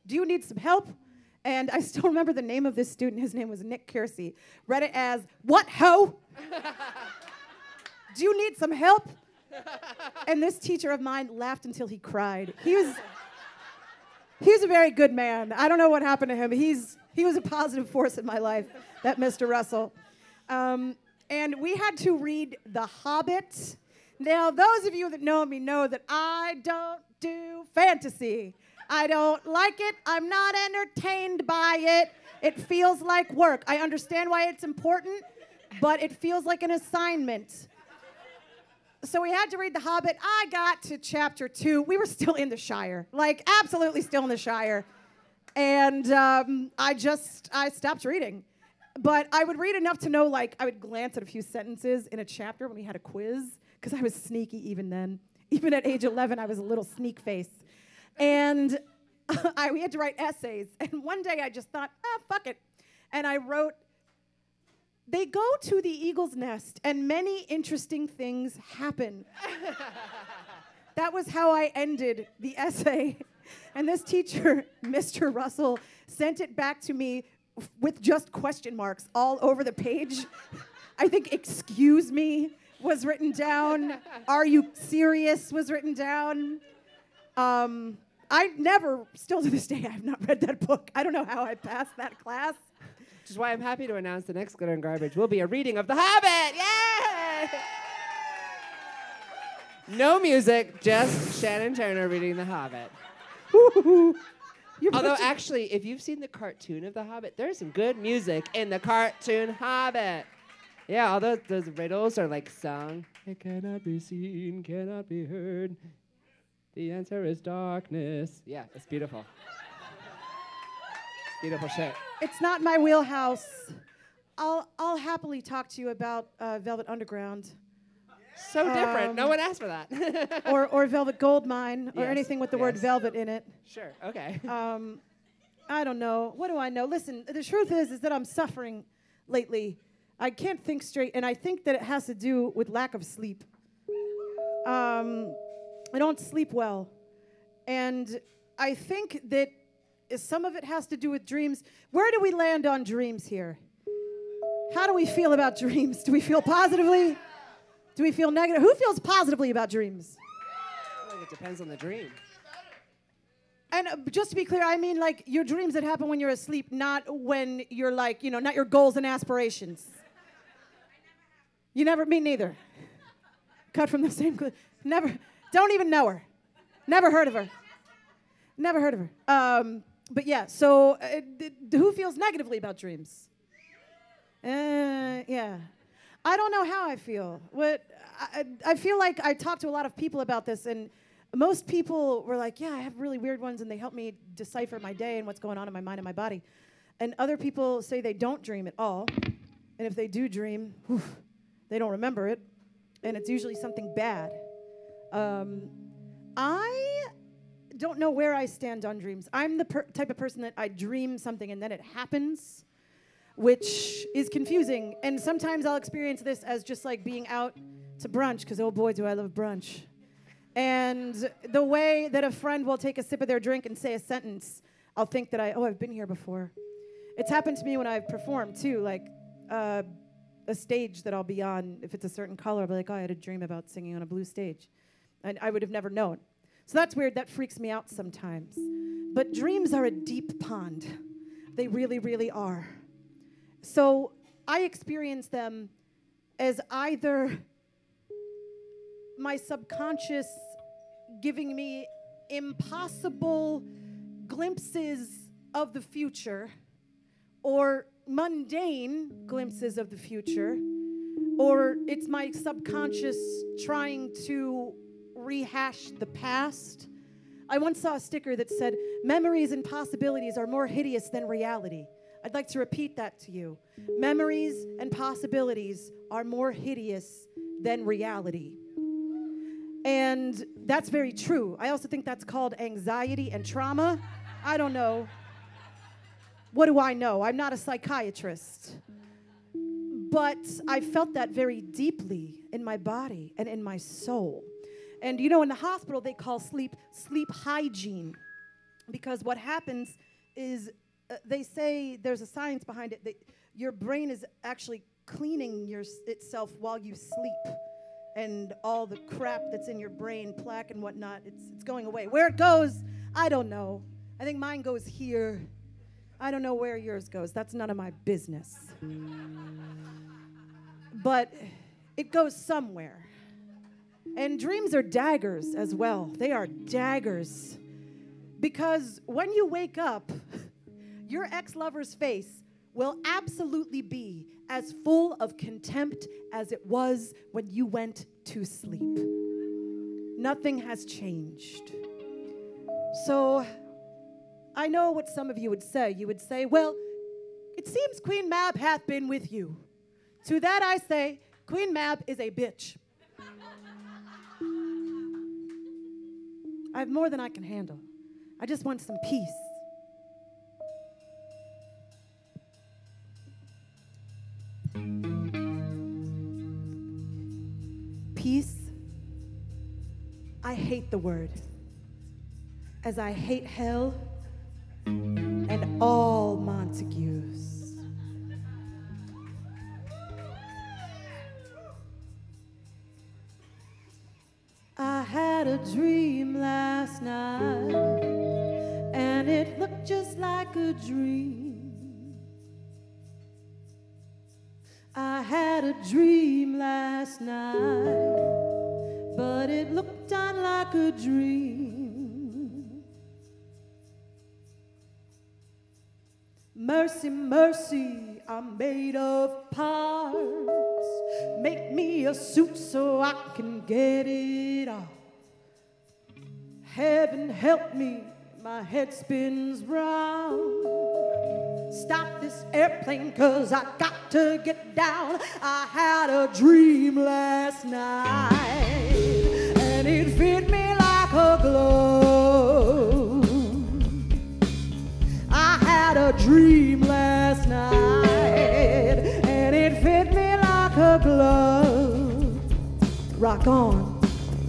do you need some help? And I still remember the name of this student. His name was Nick Kiersey. Read it as, what, ho? Do you need some help? And this teacher of mine laughed until he cried. He was, he was a very good man. I don't know what happened to him. He's, he was a positive force in my life, that Mister Russell. Um, and we had to read The Hobbit. Now, those of you that know me know that I don't do fantasy. I don't like it. I'm not entertained by it. It feels like work. I understand why it's important, but it feels like an assignment. So we had to read The Hobbit. I got to chapter two. We were still in the Shire, like absolutely still in the Shire. And um, I just, I stopped reading. But I would read enough to know, like, I would glance at a few sentences in a chapter when we had a quiz, because I was sneaky even then. Even at age eleven, I was a little sneak face. And I, we had to write essays. And one day I just thought, ah, fuck it. And I wrote, they go to the eagle's nest and many interesting things happen. That was how I ended the essay. And this teacher, Mister Russell, sent it back to me f- with just question marks all over the page. I think excuse me was written down. Are you serious was written down. Um, I never, still to this day, I have not read that book. I don't know how I passed that class. Which is why I'm happy to announce the next Glitter and Garbage will be a reading of The Hobbit. Yay! No music, just Shannon Turner reading The Hobbit. You're Although, pushing- actually, if you've seen the cartoon of The Hobbit, there's some good music in the cartoon Hobbit. Yeah, all those, those riddles are like sung. It cannot be seen, cannot be heard. The answer is darkness. Yeah, it's beautiful. Beautiful shit. It's not my wheelhouse. I'll, I'll happily talk to you about uh, Velvet Underground. So different. No Um, one asked for that. or, or Velvet Goldmine, or Yes, anything with the word yes. velvet in it. Sure. Okay. Um, I don't know. What do I know? Listen, the truth is, is that I'm suffering lately. I can't think straight, and I think that it has to do with lack of sleep. Um, I don't sleep well. And I think that some of it has to do with dreams. Where do we land on dreams here? How do we feel about dreams? Do we feel positively? Do we feel negative? Who feels positively about dreams? I think it depends on the dream. And uh, just to be clear, I mean like your dreams that happen when you're asleep, not when you're like, you know, not your goals and aspirations. You never, me neither. Cut from the same, cl- never, don't even know her. Never heard of her. Never heard of her. Um, but yeah, so uh, d- d- who feels negatively about dreams? Uh, yeah. I don't know how I feel. What I, I feel like I talked to a lot of people about this, and most people were like, yeah, I have really weird ones, and they help me decipher my day and what's going on in my mind and my body. And other people say they don't dream at all, and if they do dream, whew, they don't remember it, and it's usually something bad. Um, I don't know where I stand on dreams. I'm the per- type of person that I dream something and then it happens, which is confusing. And sometimes I'll experience this as just like being out to brunch, because oh boy, do I love brunch. And the way that a friend will take a sip of their drink and say a sentence, I'll think that I, oh, I've been here before. It's happened to me when I've performed too, like uh, a stage that I'll be on, if it's a certain color, I'll be like, oh, I had a dream about singing on a blue stage. And I would have never known. So that's weird, that freaks me out sometimes. But dreams are a deep pond. They really, really are. So I experience them as either my subconscious giving me impossible glimpses of the future, or mundane glimpses of the future, or it's my subconscious trying to rehash the past. I once saw a sticker that said, memories and possibilities are more hideous than reality. I'd like to repeat that to you. Memories and possibilities are more hideous than reality. And that's very true. I also think that's called anxiety and trauma. I don't know. What do I know? I'm not a psychiatrist. But I felt that very deeply in my body and in my soul. And you know, in the hospital, they call sleep sleep hygiene. Because what happens is uh, they say there's a science behind it that your brain is actually cleaning your, itself while you sleep. And all the crap that's in your brain, plaque and whatnot, it's, it's going away. Where it goes, I don't know. I think mine goes here. I don't know where yours goes. That's none of my business. But it goes somewhere. And dreams are daggers as well. They are daggers. Because when you wake up, your ex-lover's face will absolutely be as full of contempt as it was when you went to sleep. Nothing has changed. So I know what some of you would say. You would say, well, it seems Queen Mab hath been with you. To that I say, Queen Mab is a bitch. I have more than I can handle. I just want some peace. Peace, I hate the word, as I hate hell and all Montagues. I had a dream last night, and it looked just like a dream. I had a dream last night, but it looked unlike a dream. Mercy, mercy, I'm made of parts. Make me a suit so I can get it off. Heaven help me, my head spins round. Stop this airplane, cause I got to get down. I had a dream last night, and it fit me like a glove. I had a dream last night, and it fit me like a glove. Rock on.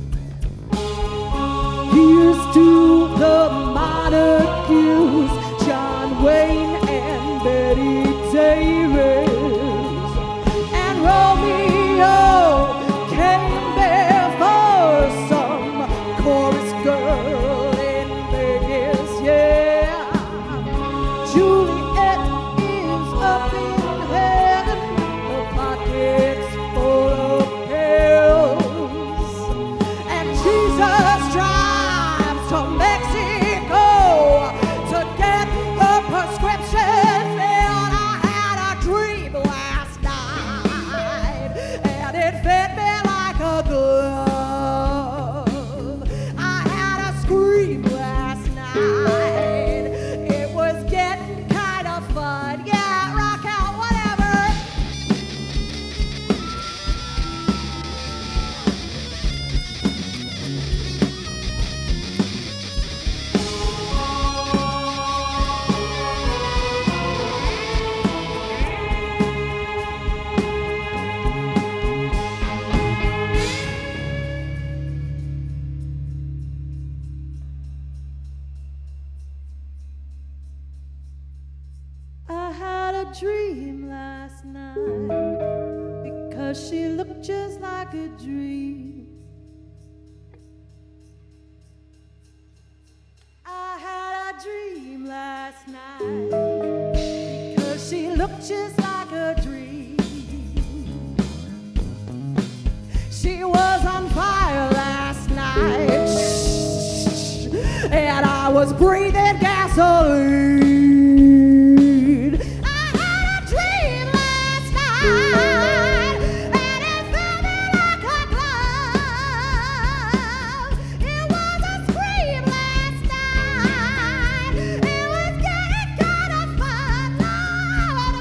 Here's to the Montagues, John Wayne and Betty Davis, and Romeo came there for some chorus girl in Vegas, yeah. Juliet is up in heaven, her pockets full of pills, and Jesus drives to Mexico to get her prescription filled. I had a dream last night, and it fit me like a glove. I had a scream last night. It was getting kind of fun. Yeah, rock out, whatever. I had a dream last night, because she looked just like a dream. I had a dream last night, because she looked just like a dream. She was on fire last night, and I was breathing gasoline. I had a dream last night, and it felt me like a glove. It was a scream last night. It was getting kind of fun, Lord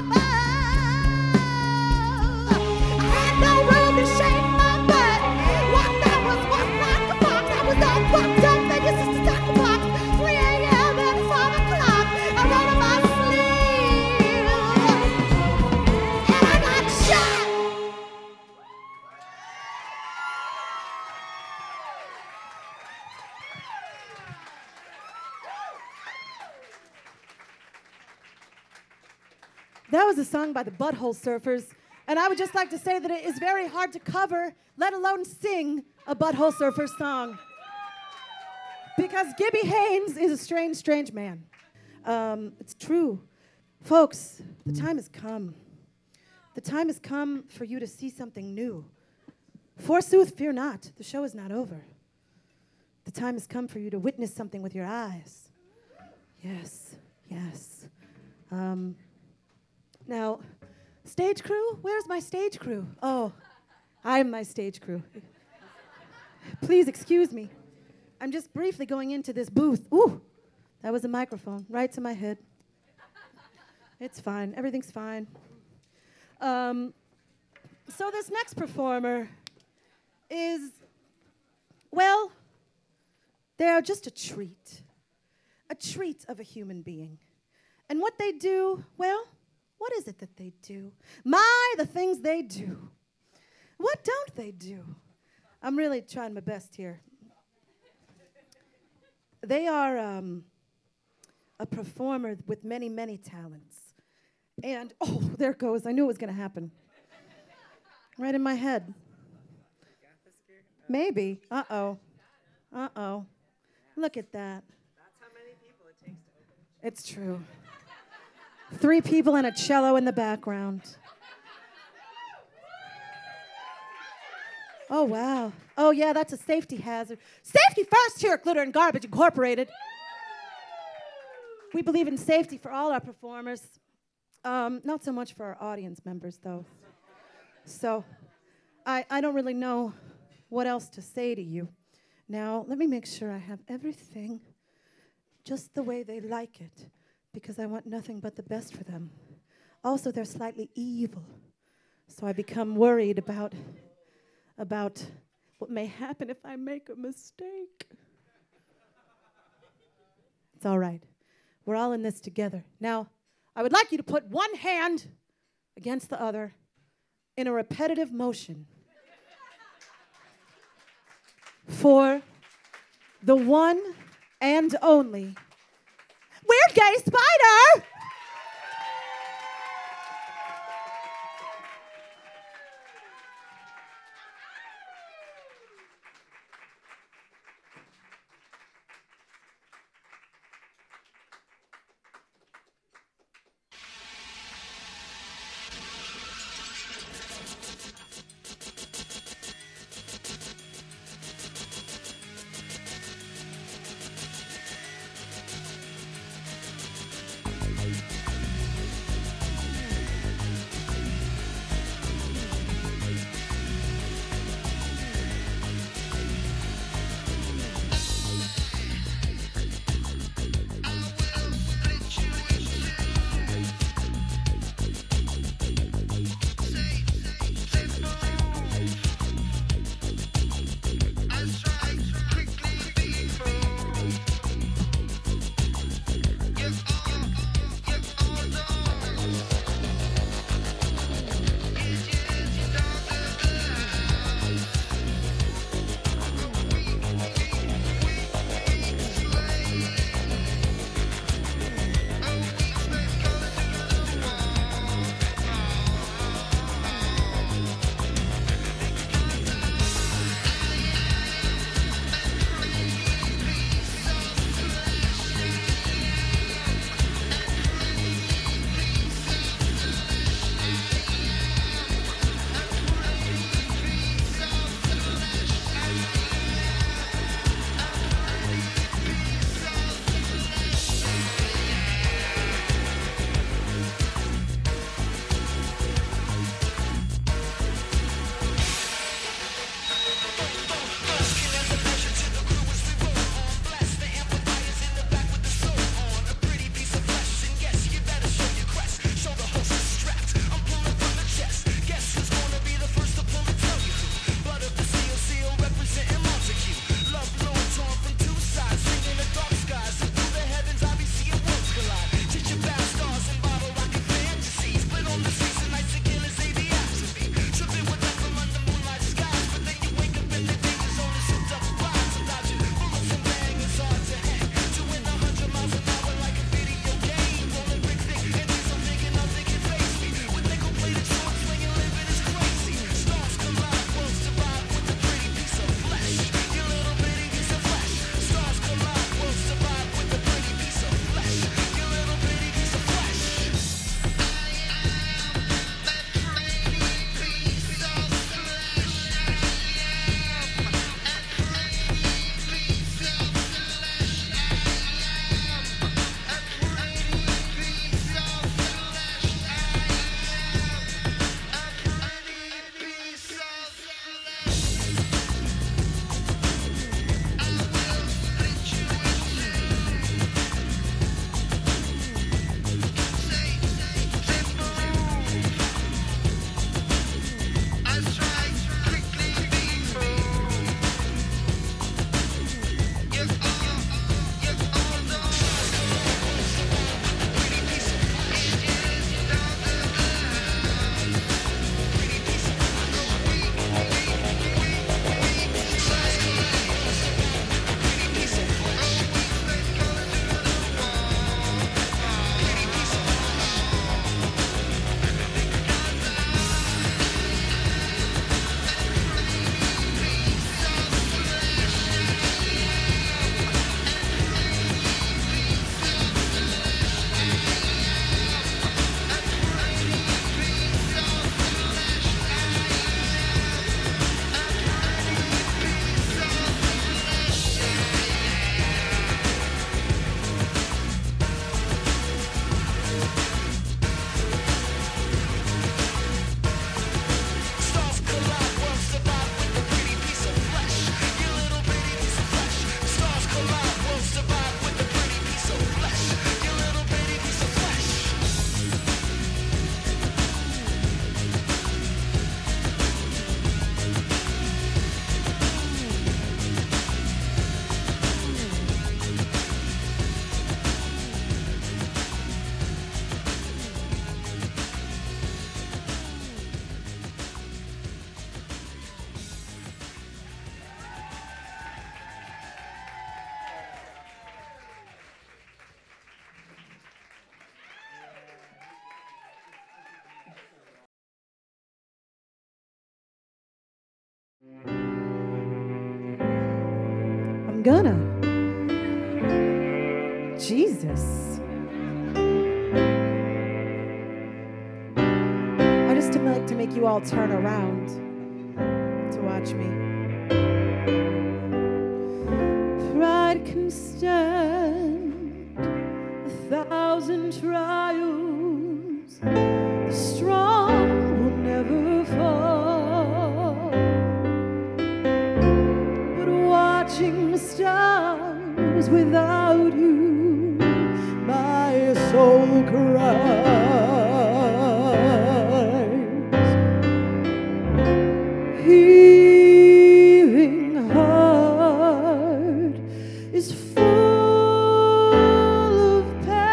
above. I had no room to shake my butt. What that was was like a box. I was all fucked up, thinking sister talk about three a m and five o'clock. I wrote about That was a song by the Butthole Surfers. And I would just like to say that it is very hard to cover, let alone sing, a Butthole Surfers song. Because Gibby Haynes is a strange, strange man. Um, it's true. Folks, the time has come. The time has come for you to see something new. Forsooth, fear not. The show is not over. The time has come for you to witness something with your eyes. Yes, yes. Um, now, stage crew? Where's my stage crew? Oh, I'm my stage crew. Please excuse me. I'm just briefly going into this booth. Ooh, that was a microphone right to my head. It's fine. Everything's fine. Um, so this next performer is, well, they're just a treat. A treat of a human being. And what they do, well, what is it that they do? My, the things they do. What don't they do? I'm really trying my best here. They are um, a performer with many, many talents. And, oh, there it goes. I knew it was going to happen. Right in my head. Maybe. Uh-oh. Uh-oh. Look at that. That's how many people it takes to open a It's true. Three people and a cello in the background. Oh, wow. Oh, yeah, that's a safety hazard. Safety first here at Glitter and Garbage Incorporated. We believe in safety for all our performers. Um, not so much for our audience members, though. So I, I don't really know what else to say to you. Now, let me make sure I have everything just the way they like it, because I want nothing but the best for them. Also, they're slightly evil, so I become worried about, about what may happen if I make a mistake. It's all right. We're all in this together. Now, I would like you to put one hand against the other in a repetitive motion for the one and only Weird Gay Spider! I'm gonna. Jesus. I just like to make you all turn around to watch me. Pride can stand a thousand trials. The strong will never fall. But watching the stars without you, my soul cries. Heaving heart is full of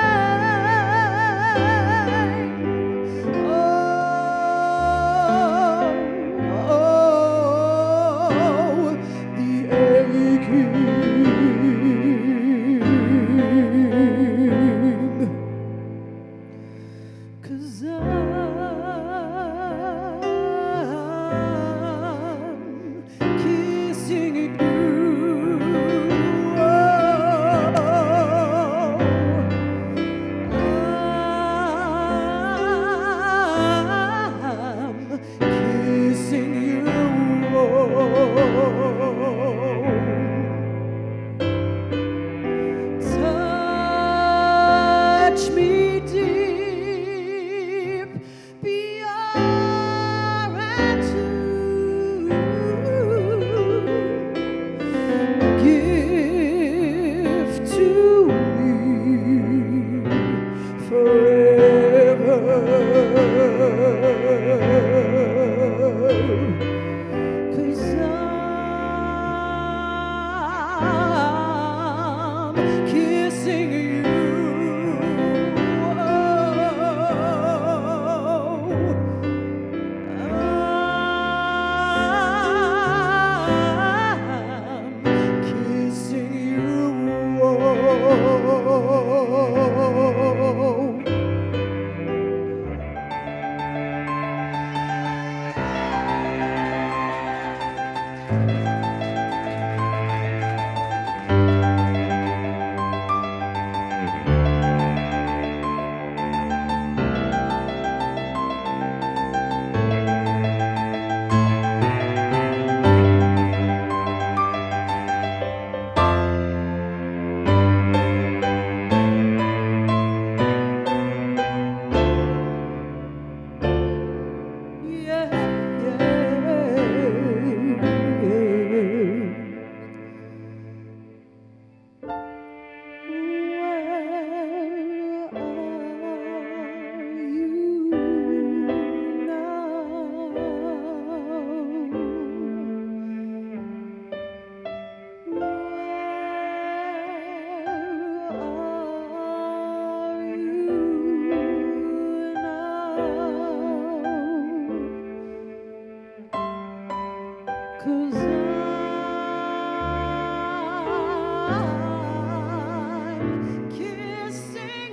pain. Oh, oh, the aching. 'Cause I'm kissing you. Touch me deep beyond and give to me forever. 'Cause I'm kissing you. I'm kissing you. Yeah, Cause I'm kissing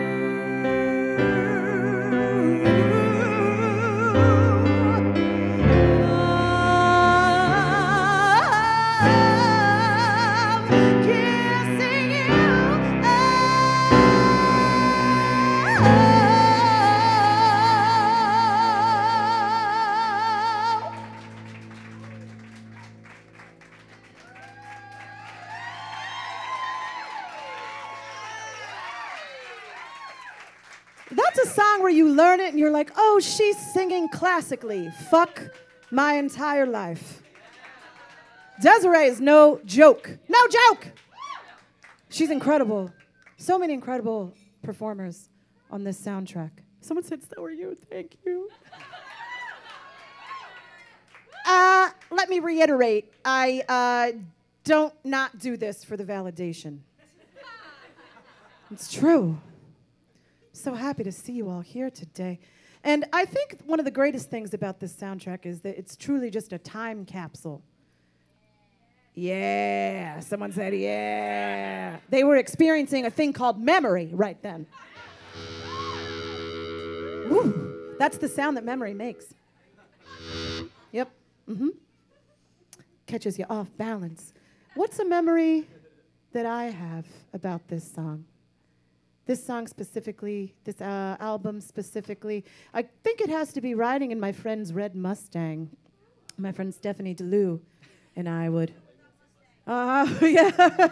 That's a song where you learn it and you're like, oh, she's singing classically. Fuck my entire life. Desiree is no joke. No joke! She's incredible. So many incredible performers on this soundtrack. Someone said, so are you. Thank you. Uh, let me reiterate. I uh, don't not do this for the validation. It's true. So happy to see you all here today. And I think one of the greatest things about this soundtrack is that it's truly just a time capsule. Yeah, someone said yeah. They were experiencing a thing called memory right then. Woo, that's the sound that memory makes. Yep, mm-hmm. Catches you off balance. What's a memory that I have about this song? This song specifically, this uh, album specifically. I think it has to be riding in my friend's red Mustang. My friend Stephanie DeLue and I would. Uh, yeah.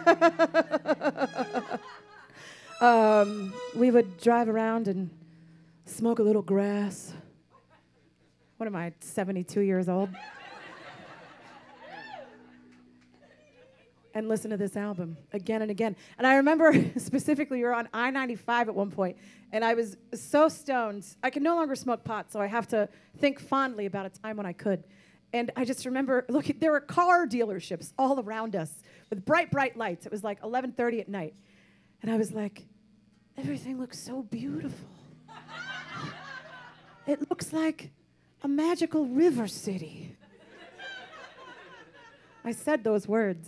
um, we would drive around and smoke a little grass. What am I, seventy-two years old? And listen to this album again and again. And I remember specifically we were on I ninety-five at one point, and I was so stoned. I can no longer smoke pot, so I have to think fondly about a time when I could. And I just remember, look, there were car dealerships all around us with bright, bright lights. It was like eleven thirty at night. And I was like, everything looks so beautiful. It looks like a magical river city. I said those words.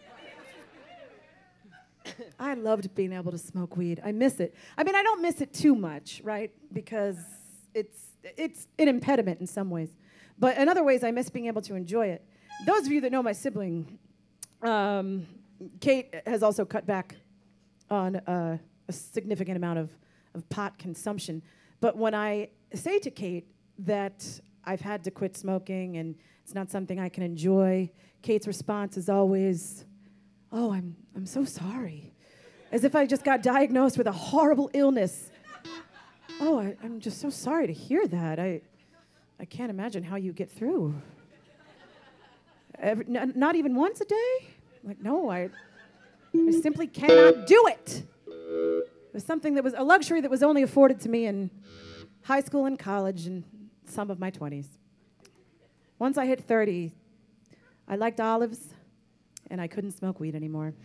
I loved being able to smoke weed. I miss it. I mean, I don't miss it too much, right? Because it's it's an impediment in some ways. But in other ways, I miss being able to enjoy it. Those of you that know my sibling, um, Kate has also cut back on uh, a significant amount of, of pot consumption. But when I say to Kate that I've had to quit smoking and it's not something I can enjoy, Kate's response is always, oh, I'm, I'm so sorry. As if I just got diagnosed with a horrible illness. Oh, I, I'm just so sorry to hear that. I, I can't imagine how you get through. Every, n- not even once a day? Like, no, I, I simply cannot do it. It was something that was a luxury that was only afforded to me in high school and college and some of my twenties. Once I hit thirty, I liked olives, and I couldn't smoke weed anymore.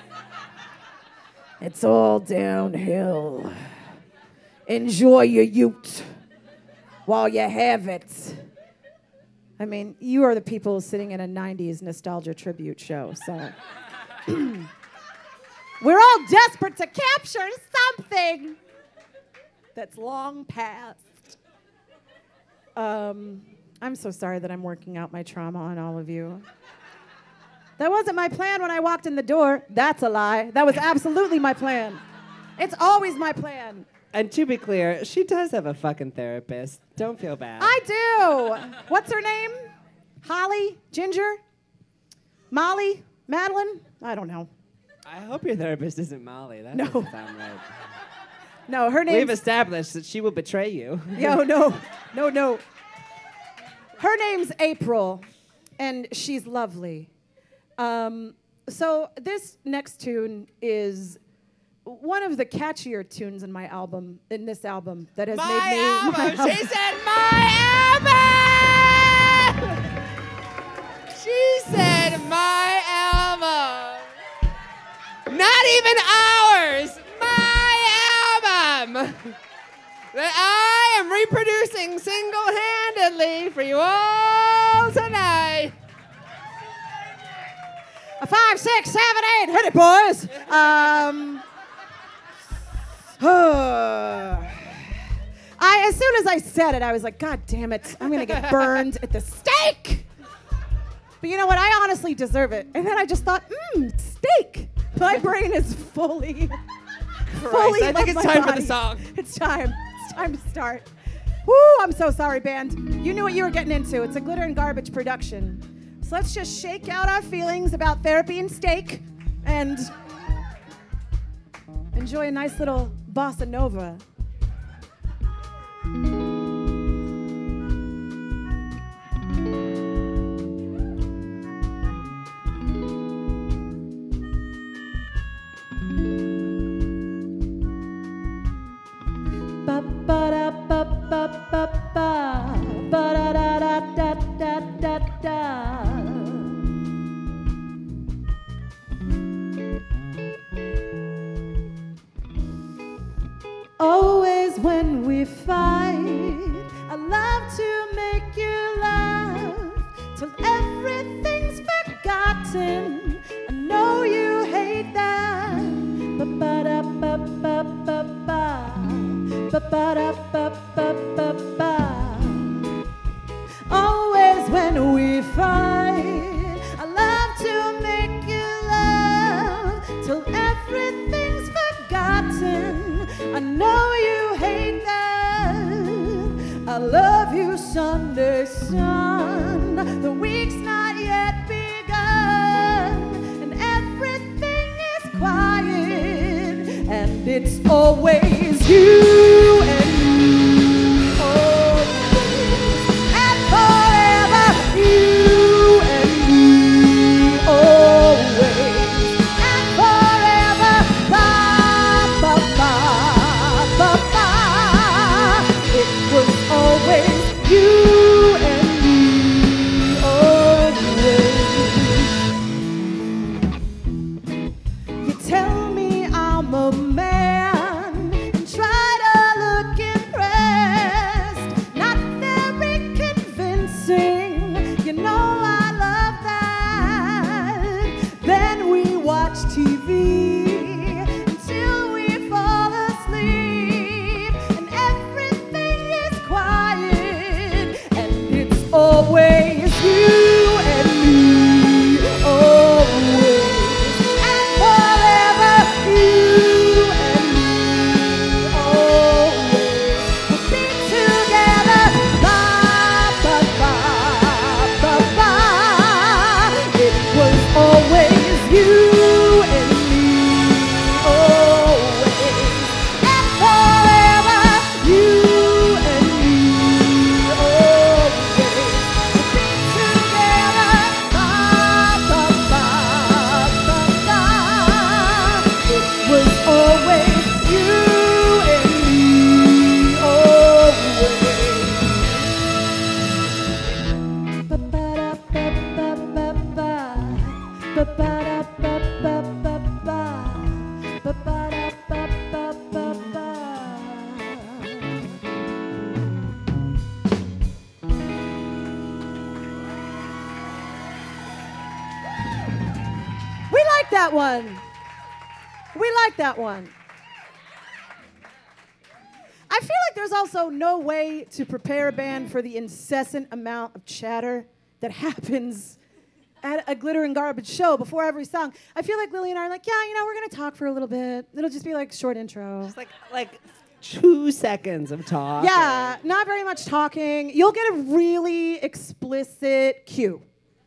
It's all downhill. Enjoy your youth while you have it. I mean, you are the people sitting in a nineties nostalgia tribute show, so. We're all desperate to capture something that's long past. Um, I'm so sorry that I'm working out my trauma on all of you. That wasn't my plan when I walked in the door. That's a lie. That was absolutely my plan. It's always my plan. And to be clear, she does have a fucking therapist. Don't feel bad. I do. What's her name? Holly? Ginger? Molly? Madeline? I don't know. I hope your therapist isn't Molly. That No. doesn't sound right. No, her name. We've established that she will betray you. Yo, no, no, no. Her name's April, and she's lovely. Um, so this next tune is one of the catchier tunes in my album, in this album, that has My made me. album. my She album. said my album. She said my album. Not even ours. My album. That I am reproducing single-handedly for you all tonight. A five, six, seven, eight. Hit it, boys. Um, I, as soon as I said it, I was like, God damn it. I'm going to get burned at the stake. But you know what? I honestly deserve it. And then I just thought, mmm, steak. My brain is fully, fully I think left it's my time for body. the song. It's time. It's time to start. Woo, I'm so sorry, band. You knew what you were getting into. It's a Glitter and Garbage production. So let's just shake out our feelings about therapy and steak and enjoy a nice little bossa nova. Ba ba da ba ba ba ba ba da da da da da da da. Always when we fight, I love to make you laugh till everything's forgotten. I know you hate that. Ba ba da ba ba ba ba ba ba da ba ba ba ba. Always when we fight, I love to make you laugh. I love you, Sunday sun. The week's not yet begun, and everything is quiet, and it's always you and me, always and forever. You and me, always and forever. Ba, ba, ba, ba, ba. It was always you and me, always. You tell me I'm a man and try to look impressed. Not very convincing, you know I love that. Then we watch T V until we fall asleep, and everything is quiet, and it's always you and me, always and forever. You and me, always. We'll be together. Ba, ba, ba, ba, ba. It was always you and me, always and forever. You and me, always. We'll be together. Ba, ba, ba, ba, ba. It was always you and me, always. Ba, ba, da, ba, ba, ba, ba. Ba, ba, da, ba, ba, ba, ba. Ba, ba, da, ba, ba, ba, ba. We like that one. We like that one. I feel like there's also no way to prepare a band for the incessant amount of chatter that happens at a Glitter and Garbage show before every song. I feel like Lily and I are like, yeah, you know, we're gonna talk for a little bit. It'll just be like short intro. It's like like two seconds of talk. Yeah, not very much talking. You'll get a really explicit cue.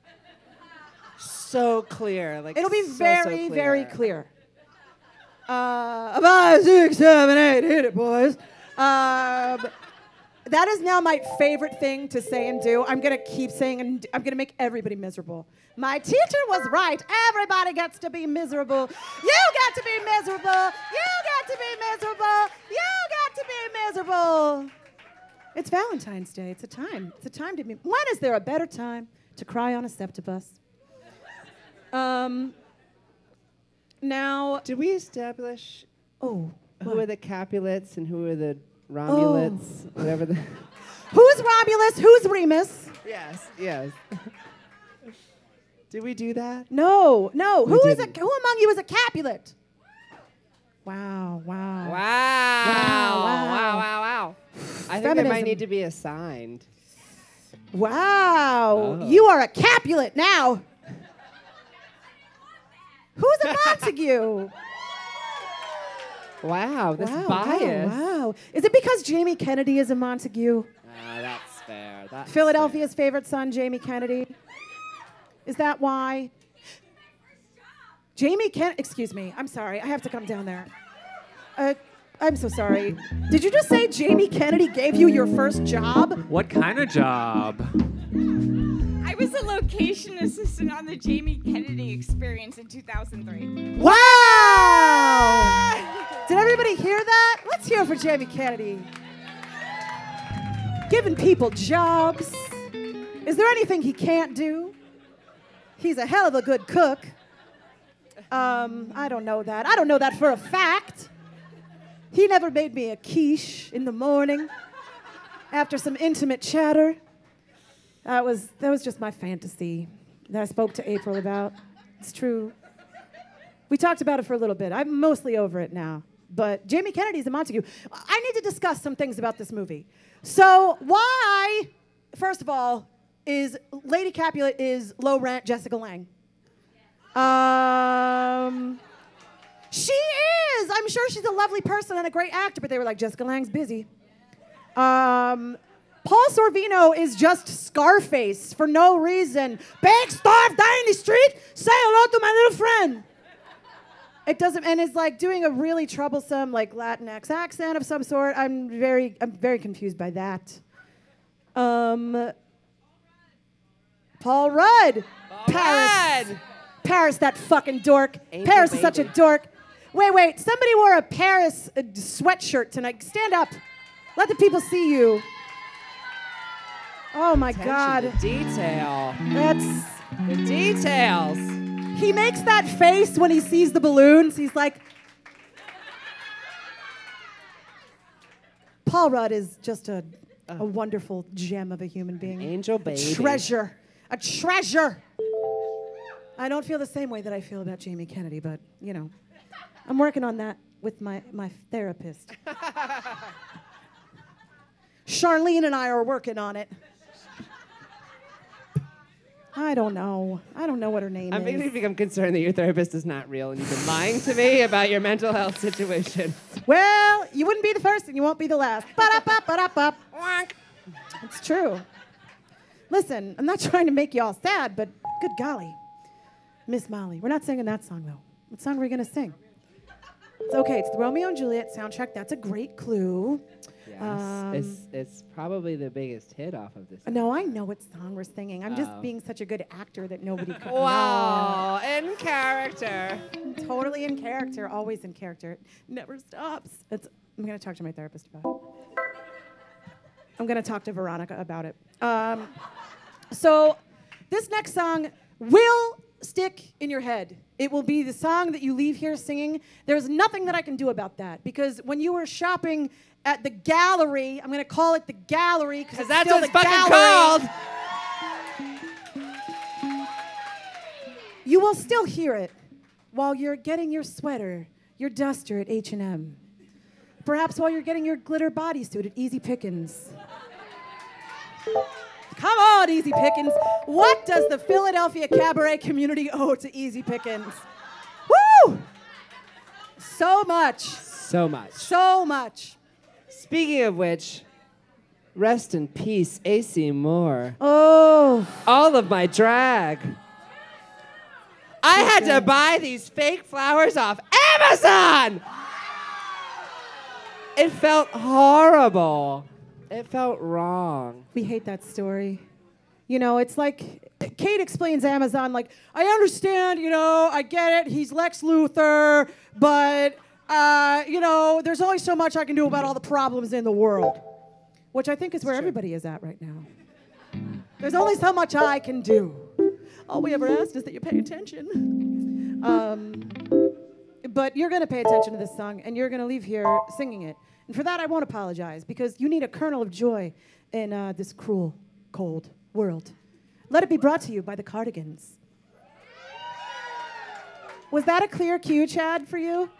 So clear. Like It'll be so, so very, clear. very clear. Uh, five, six, seven, eight, hit it, boys. Um, that is now my favorite thing to say and do. I'm gonna keep saying and I'm gonna make everybody miserable. My teacher was right. Everybody gets to be miserable. You get to be miserable. You get to be miserable. You get to be miserable. It's Valentine's Day. It's a time. It's a time to be. When is there a better time to cry on a septibus? Um. Now, Did we establish oh, who what? are the Capulets and who are the Romulets? Oh. Whatever the. Who's Romulus? Who's Remus? Yes, yes. Did we do that? No, no. We Who is a didn't. who among you is a Capulet? Wow, wow. Wow. Wow, wow. Wow, wow, wow. I think they Feminism. might need to be assigned. Wow. Oh. You are a Capulet now. Who's a Montague? Wow, this wow, bias. Wow, wow. Is it because Jamie Kennedy is a Montague? Ah, that's fair. That's Philadelphia's favorite son, Jamie Kennedy. Is that why? Jamie Ken, excuse me, I'm sorry, I have to come down there. Uh, I'm so sorry. Did you just say Jamie Kennedy gave you your first job? What kind of job? I was a location assistant on the Jamie Kennedy Experience in two thousand three. Wow! Did everybody hear that? Let's hear it for Jamie Kennedy. Giving people jobs. Is there anything he can't do? He's a hell of a good cook. Um, I don't know that. I don't know that for a fact. He never made me a quiche in the morning after some intimate chatter. That was, that was just my fantasy that I spoke to April about. It's true. We talked about it for a little bit. I'm mostly over it now. But Jamie Kennedy's a Montague. I need to discuss some things about this movie. So why, first of all, is Lady Capulet is low rent Jessica Lange? Um, she is. I'm sure she's a lovely person and a great actor, but they were like, Jessica Lange's busy. Um, Paul Sorvino is just Scarface for no reason. Big starved guy in the street, say hello to my little friend. It doesn't, and it's like doing a really troublesome like Latinx accent of some sort. I'm very, I'm very confused by that. Um, Paul Rudd. Paul Paris. Rudd. Paris, that fucking dork. Angel Paris is such a baby. dork. Wait, wait. Somebody wore a Paris uh, sweatshirt tonight. Stand up. Let the people see you. Oh my Attention God. to detail. That's. The details. He makes that face when he sees the balloons. He's like. Paul Rudd is just a, a wonderful gem of a human being. Angel baby. Treasure. A treasure. I don't feel the same way that I feel about Jamie Kennedy, but, you know, I'm working on that with my, my therapist. Charlene and I are working on it. I don't know. I don't know what her name I'm is. beginning to become concerned that your therapist is not real and you've been lying to me about your mental health situation. Well, you wouldn't be the first and you won't be the last. Ba-da-ba, ba-da-ba. It's true. Listen, I'm not trying to make you all sad, but good golly. Miss Molly. We're not singing that song, though. What song are we going to sing? It's okay. It's the Romeo and Juliet soundtrack. That's a great clue. Yes. Um, it's, it's probably the biggest hit off of this. No, I know what song we're singing. I'm just Oh. being such a good actor that nobody could Wow, in character. know. Totally in character, always in character. It never stops. It's, I'm going to talk to my therapist about it. I'm going to talk to Veronica about it. Um, so this next song will stick in your head. It will be the song that you leave here singing. There's nothing that I can do about that because when you were shopping at the gallery, I'm going to call it the gallery because Because that's still what it's the fucking gallery. called. You will still hear it while you're getting your sweater, your duster at H and M. Perhaps while you're getting your glitter bodysuit at Easy Pickens. Come on, Easy Pickens. What does the Philadelphia cabaret community owe to Easy Pickens? Woo! So much. So much. So much. Speaking of which, rest in peace, A C Moore. Oh. All of my drag. I had to good. buy these fake flowers off Amazon. It felt horrible. It felt wrong. We hate that story. You know, it's like Kate explains Amazon like, I understand, you know, I get it. He's Lex Luthor, but, uh, you know, there's only so much I can do about all the problems in the world, which I think is where everybody is at right now. There's only so much I can do. All we ever asked is that you pay attention. Um, but you're going to pay attention to this song, and you're going to leave here singing it. And for that, I won't apologize, because you need a kernel of joy in uh, this cruel, cold world. Let it be brought to you by the Cardigans. Was that a clear cue, Chad, for you?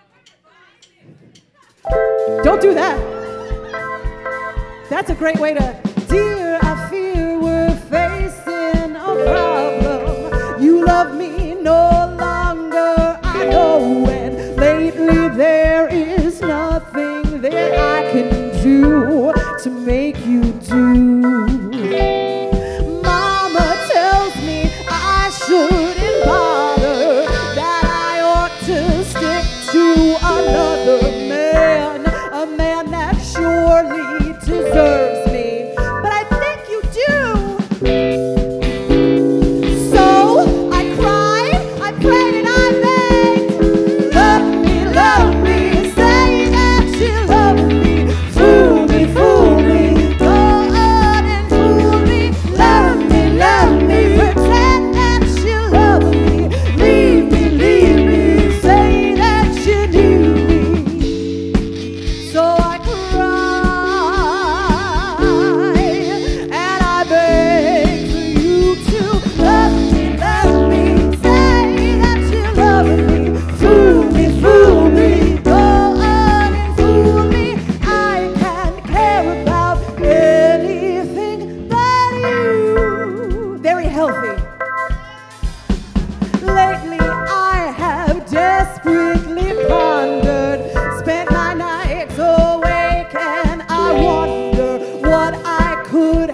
Don't do that. That's a great way to... Dear, I fear we're facing a problem. You love me no longer, I know, and lately there is nothing that I can do to make you do. Mama tells me I shouldn't bother, that I ought to stick to another man, a man that surely deserves me, but I think you do. So I cried, I prayed and I begged, love me, love me, say that you love me, fool me, fool me, go on and fool me, love me, love me, pretend that you love me, leave me, leave me, say that you need me. So I cry and I beg for you to love me, love me, say that you love me, fool me, fool me, go on and fool me. I can't care about anything but you. Very healthy. Lately I have desperately pondered, spent my nights awake, and I wonder what I could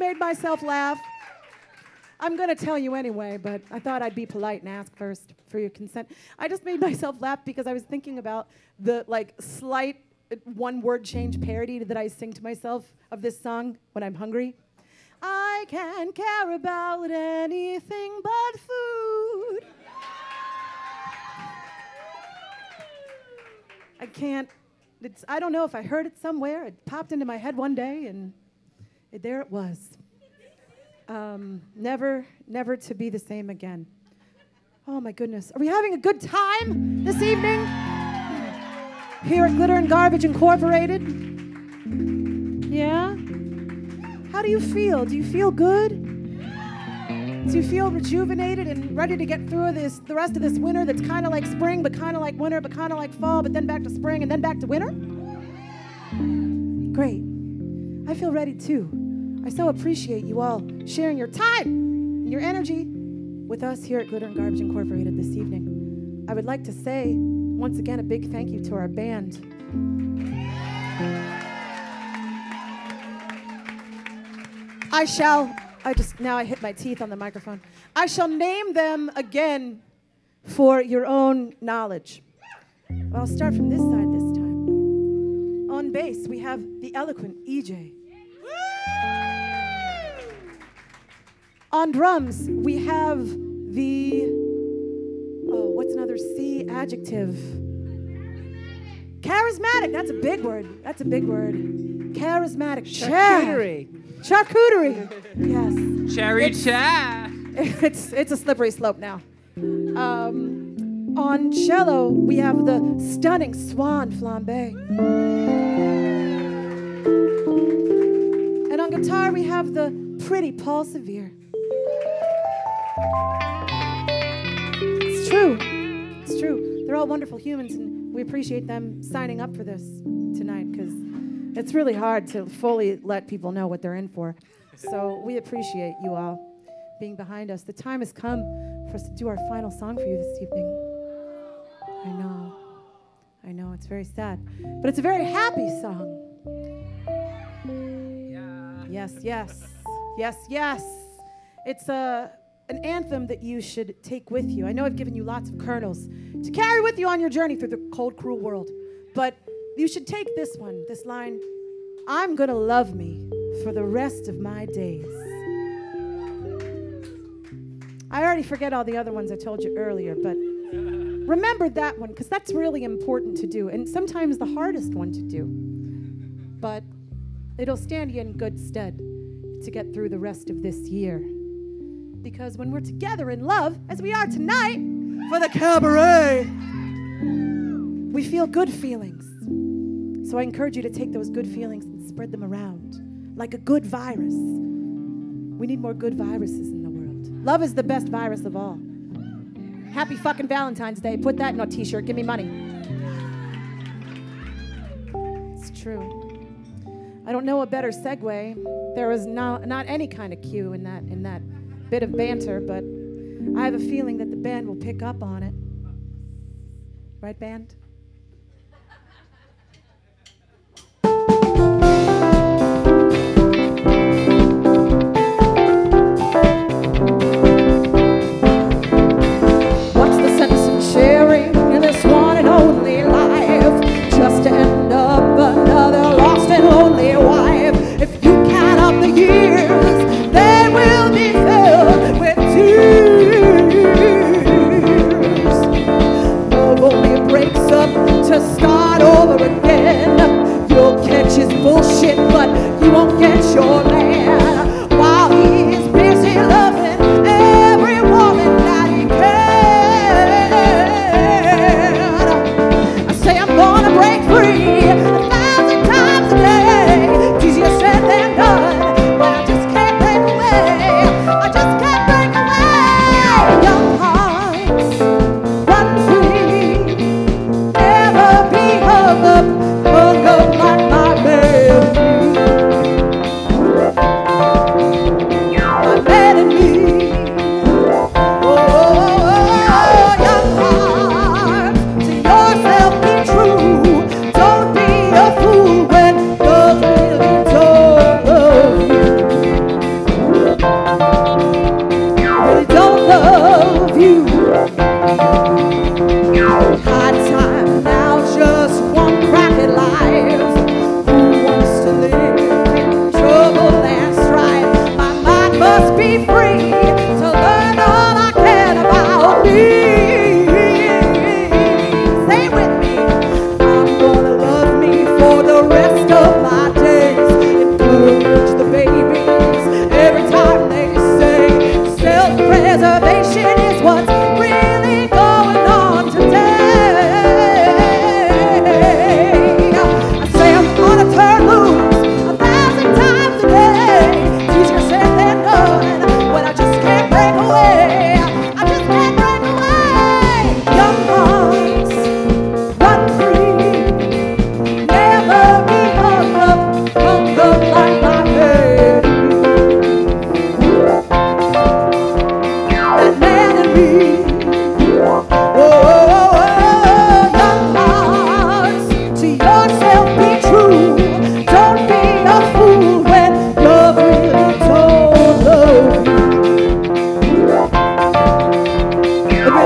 made myself laugh. I'm going to tell you anyway, but I thought I'd be polite and ask first for your consent. I just made myself laugh because I was thinking about the like slight uh, one-word change parody that I sing to myself of this song when I'm hungry. I can't care about anything but food. I can't, it's, I don't know if I heard it somewhere. It popped into my head one day, and it, there it was. Um, never, never to be the same again. Oh my goodness. Are we having a good time this evening? Here at Glitter and Garbage Incorporated? Yeah? How do you feel? Do you feel good? Do you feel rejuvenated and ready to get through this, the rest of this winter that's kind of like spring, but kind of like winter, but kind of like fall, but then back to spring, and then back to winter? Great. I feel ready too. I so appreciate you all sharing your time and your energy with us here at Glitter and Garbage Incorporated this evening. I would like to say, once again, a big thank you to our band. I shall, I just, now I hit my teeth on the microphone. I shall name them again for your own knowledge. I'll start from this side this time. On bass, we have the eloquent E J. On drums, we have the, oh, what's another C adjective? Charismatic, that's a big word. That's a big word. Charismatic. Charcuterie. Charcuterie, yes. Cherry It's- chat. It's, it's a slippery slope now. Um, on cello, we have the stunning Swan Flambe. And on guitar, we have the pretty Paul Sevier. It's true. It's true. They're all wonderful humans, and we appreciate them signing up for this tonight, because it's really hard to fully let people know what they're in for. So we appreciate you all being behind us. The time has come for us to do our final song for you this evening. I know. I know, it's very sad. But it's a very happy song. Yeah. Yes, yes. Yes, yes. It's a, an anthem that you should take with you. I know I've given you lots of kernels to carry with you on your journey through the cold, cruel world. But you should take this one, this line, I'm gonna love me for the rest of my days. I already forget all the other ones I told you earlier, but remember that one, because that's really important to do, and sometimes the hardest one to do. But it'll stand you in good stead to get through the rest of this year. Because when we're together in love, as we are tonight, for the cabaret, we feel good feelings. So I encourage you to take those good feelings and spread them around like a good virus. We need more good viruses in the world. Love is the best virus of all. Happy fucking Valentine's Day. Put that in a t-shirt. Give me money. It's true. I don't know a better segue. There was no, not any kind of cue in that, in that bit of banter, but I have a feeling that the band will pick up on it. Right, band? What's the sense in sharing this one and only life, just to end up another lost and lonely wife? If you count up the years, they will be filled with tears. Love only breaks up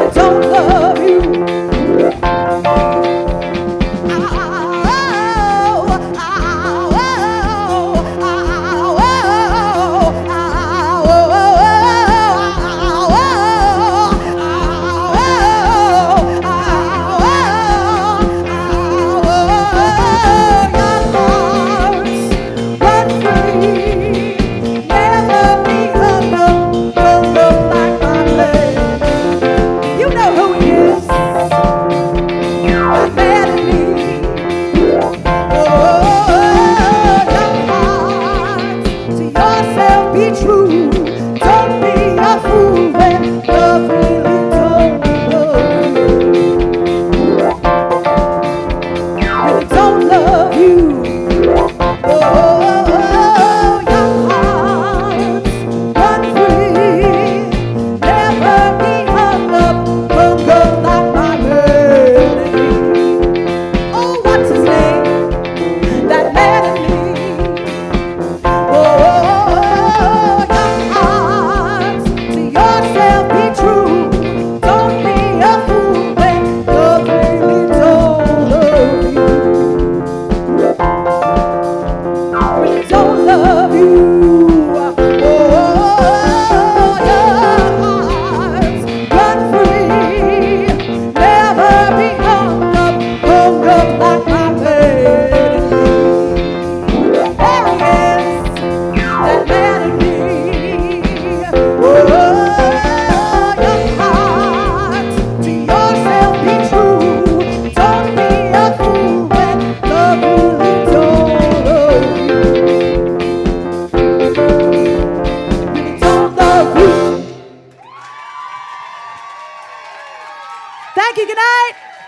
Thank you. Good night.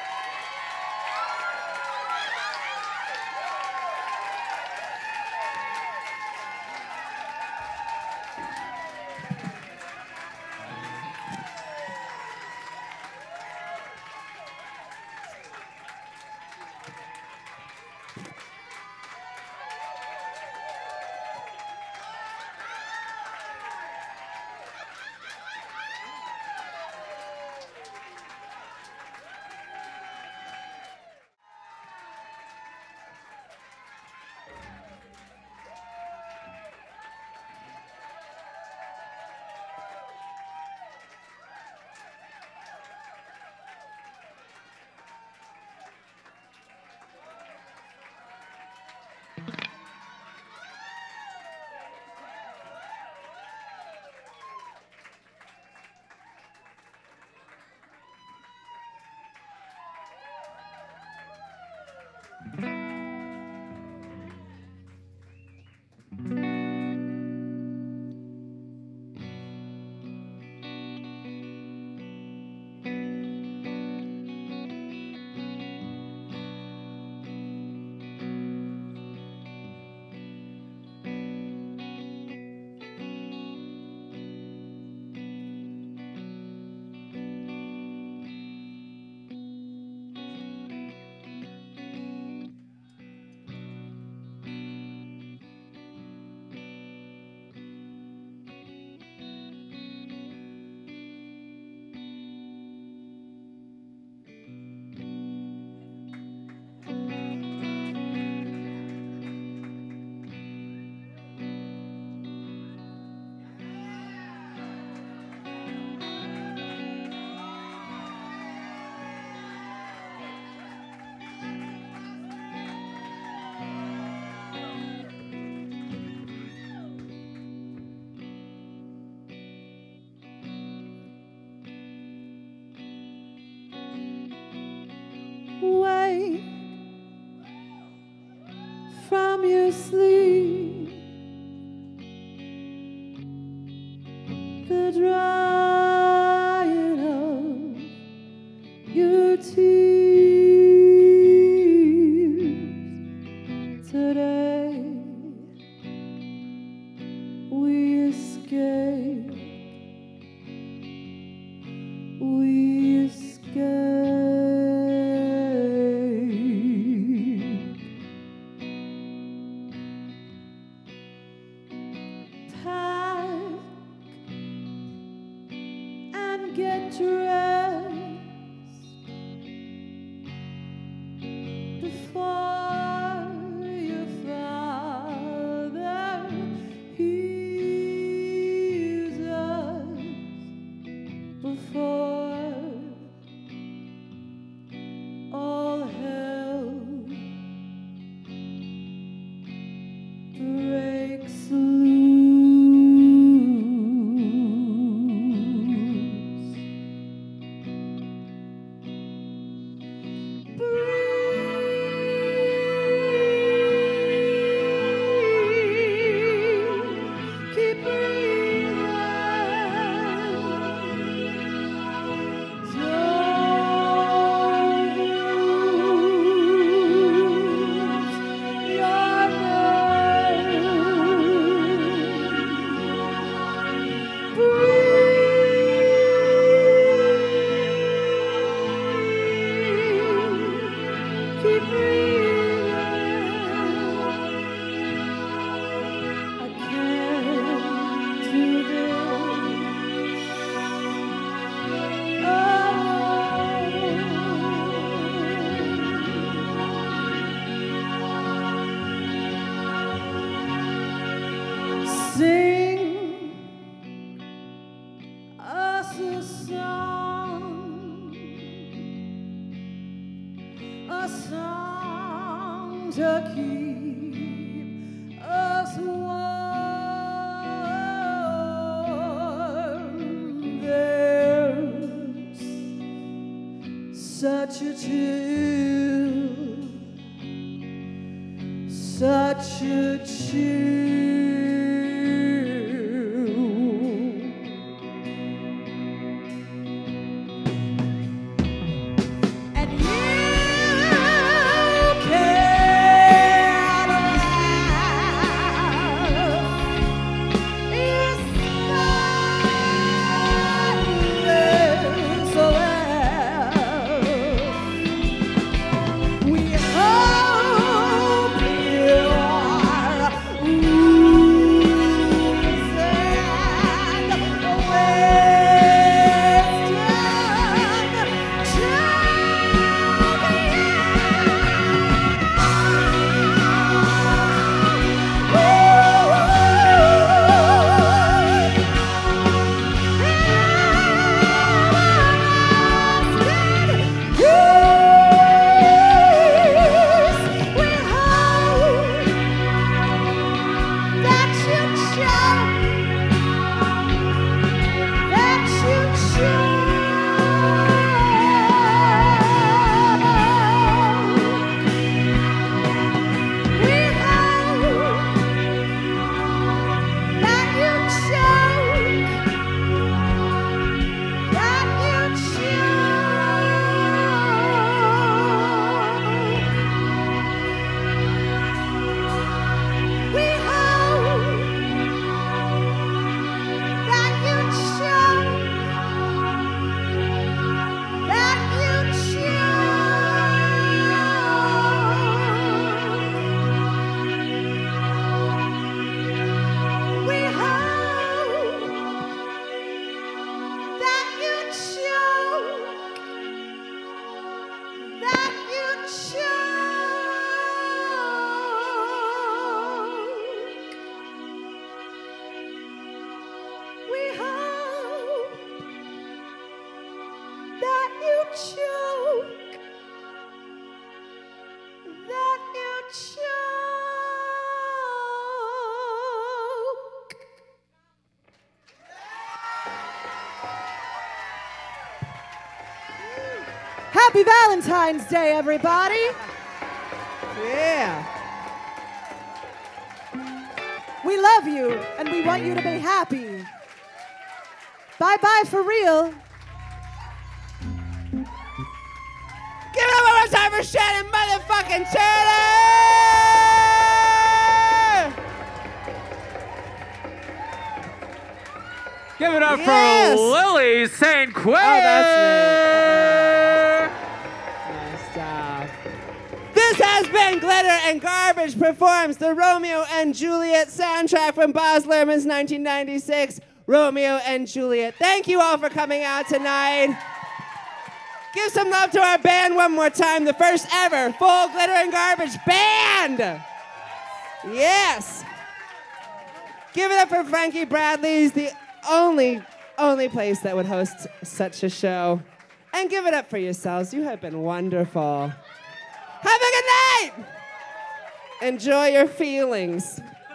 Wake from your sleep, the drying of your tears. Today we escape, we escape. a song to keep us warm. There's such a tune, such a tune. And you can laugh, it's not so well. We hope you are Happy Valentine's Day, everybody. Yeah. We love you, and we want you to be happy. Bye-bye for real. Give it up one more time for Shannon motherfucking Turner! Give it up Yes. for Lily Saint Clair. Oh, that's me. Nice job. This has been Glitter and Garbage performs the Romeo and Juliet soundtrack from Baz Luhrmann's nineteen ninety-six Romeo and Juliet. Thank you all for coming out tonight. Give some love to our band one more time. The first ever full Glitter and Garbage band. Yes. Give it up for Frankie Bradley's the only, only place that would host such a show. And give it up for yourselves. You have been wonderful. Have a good night. Enjoy your feelings.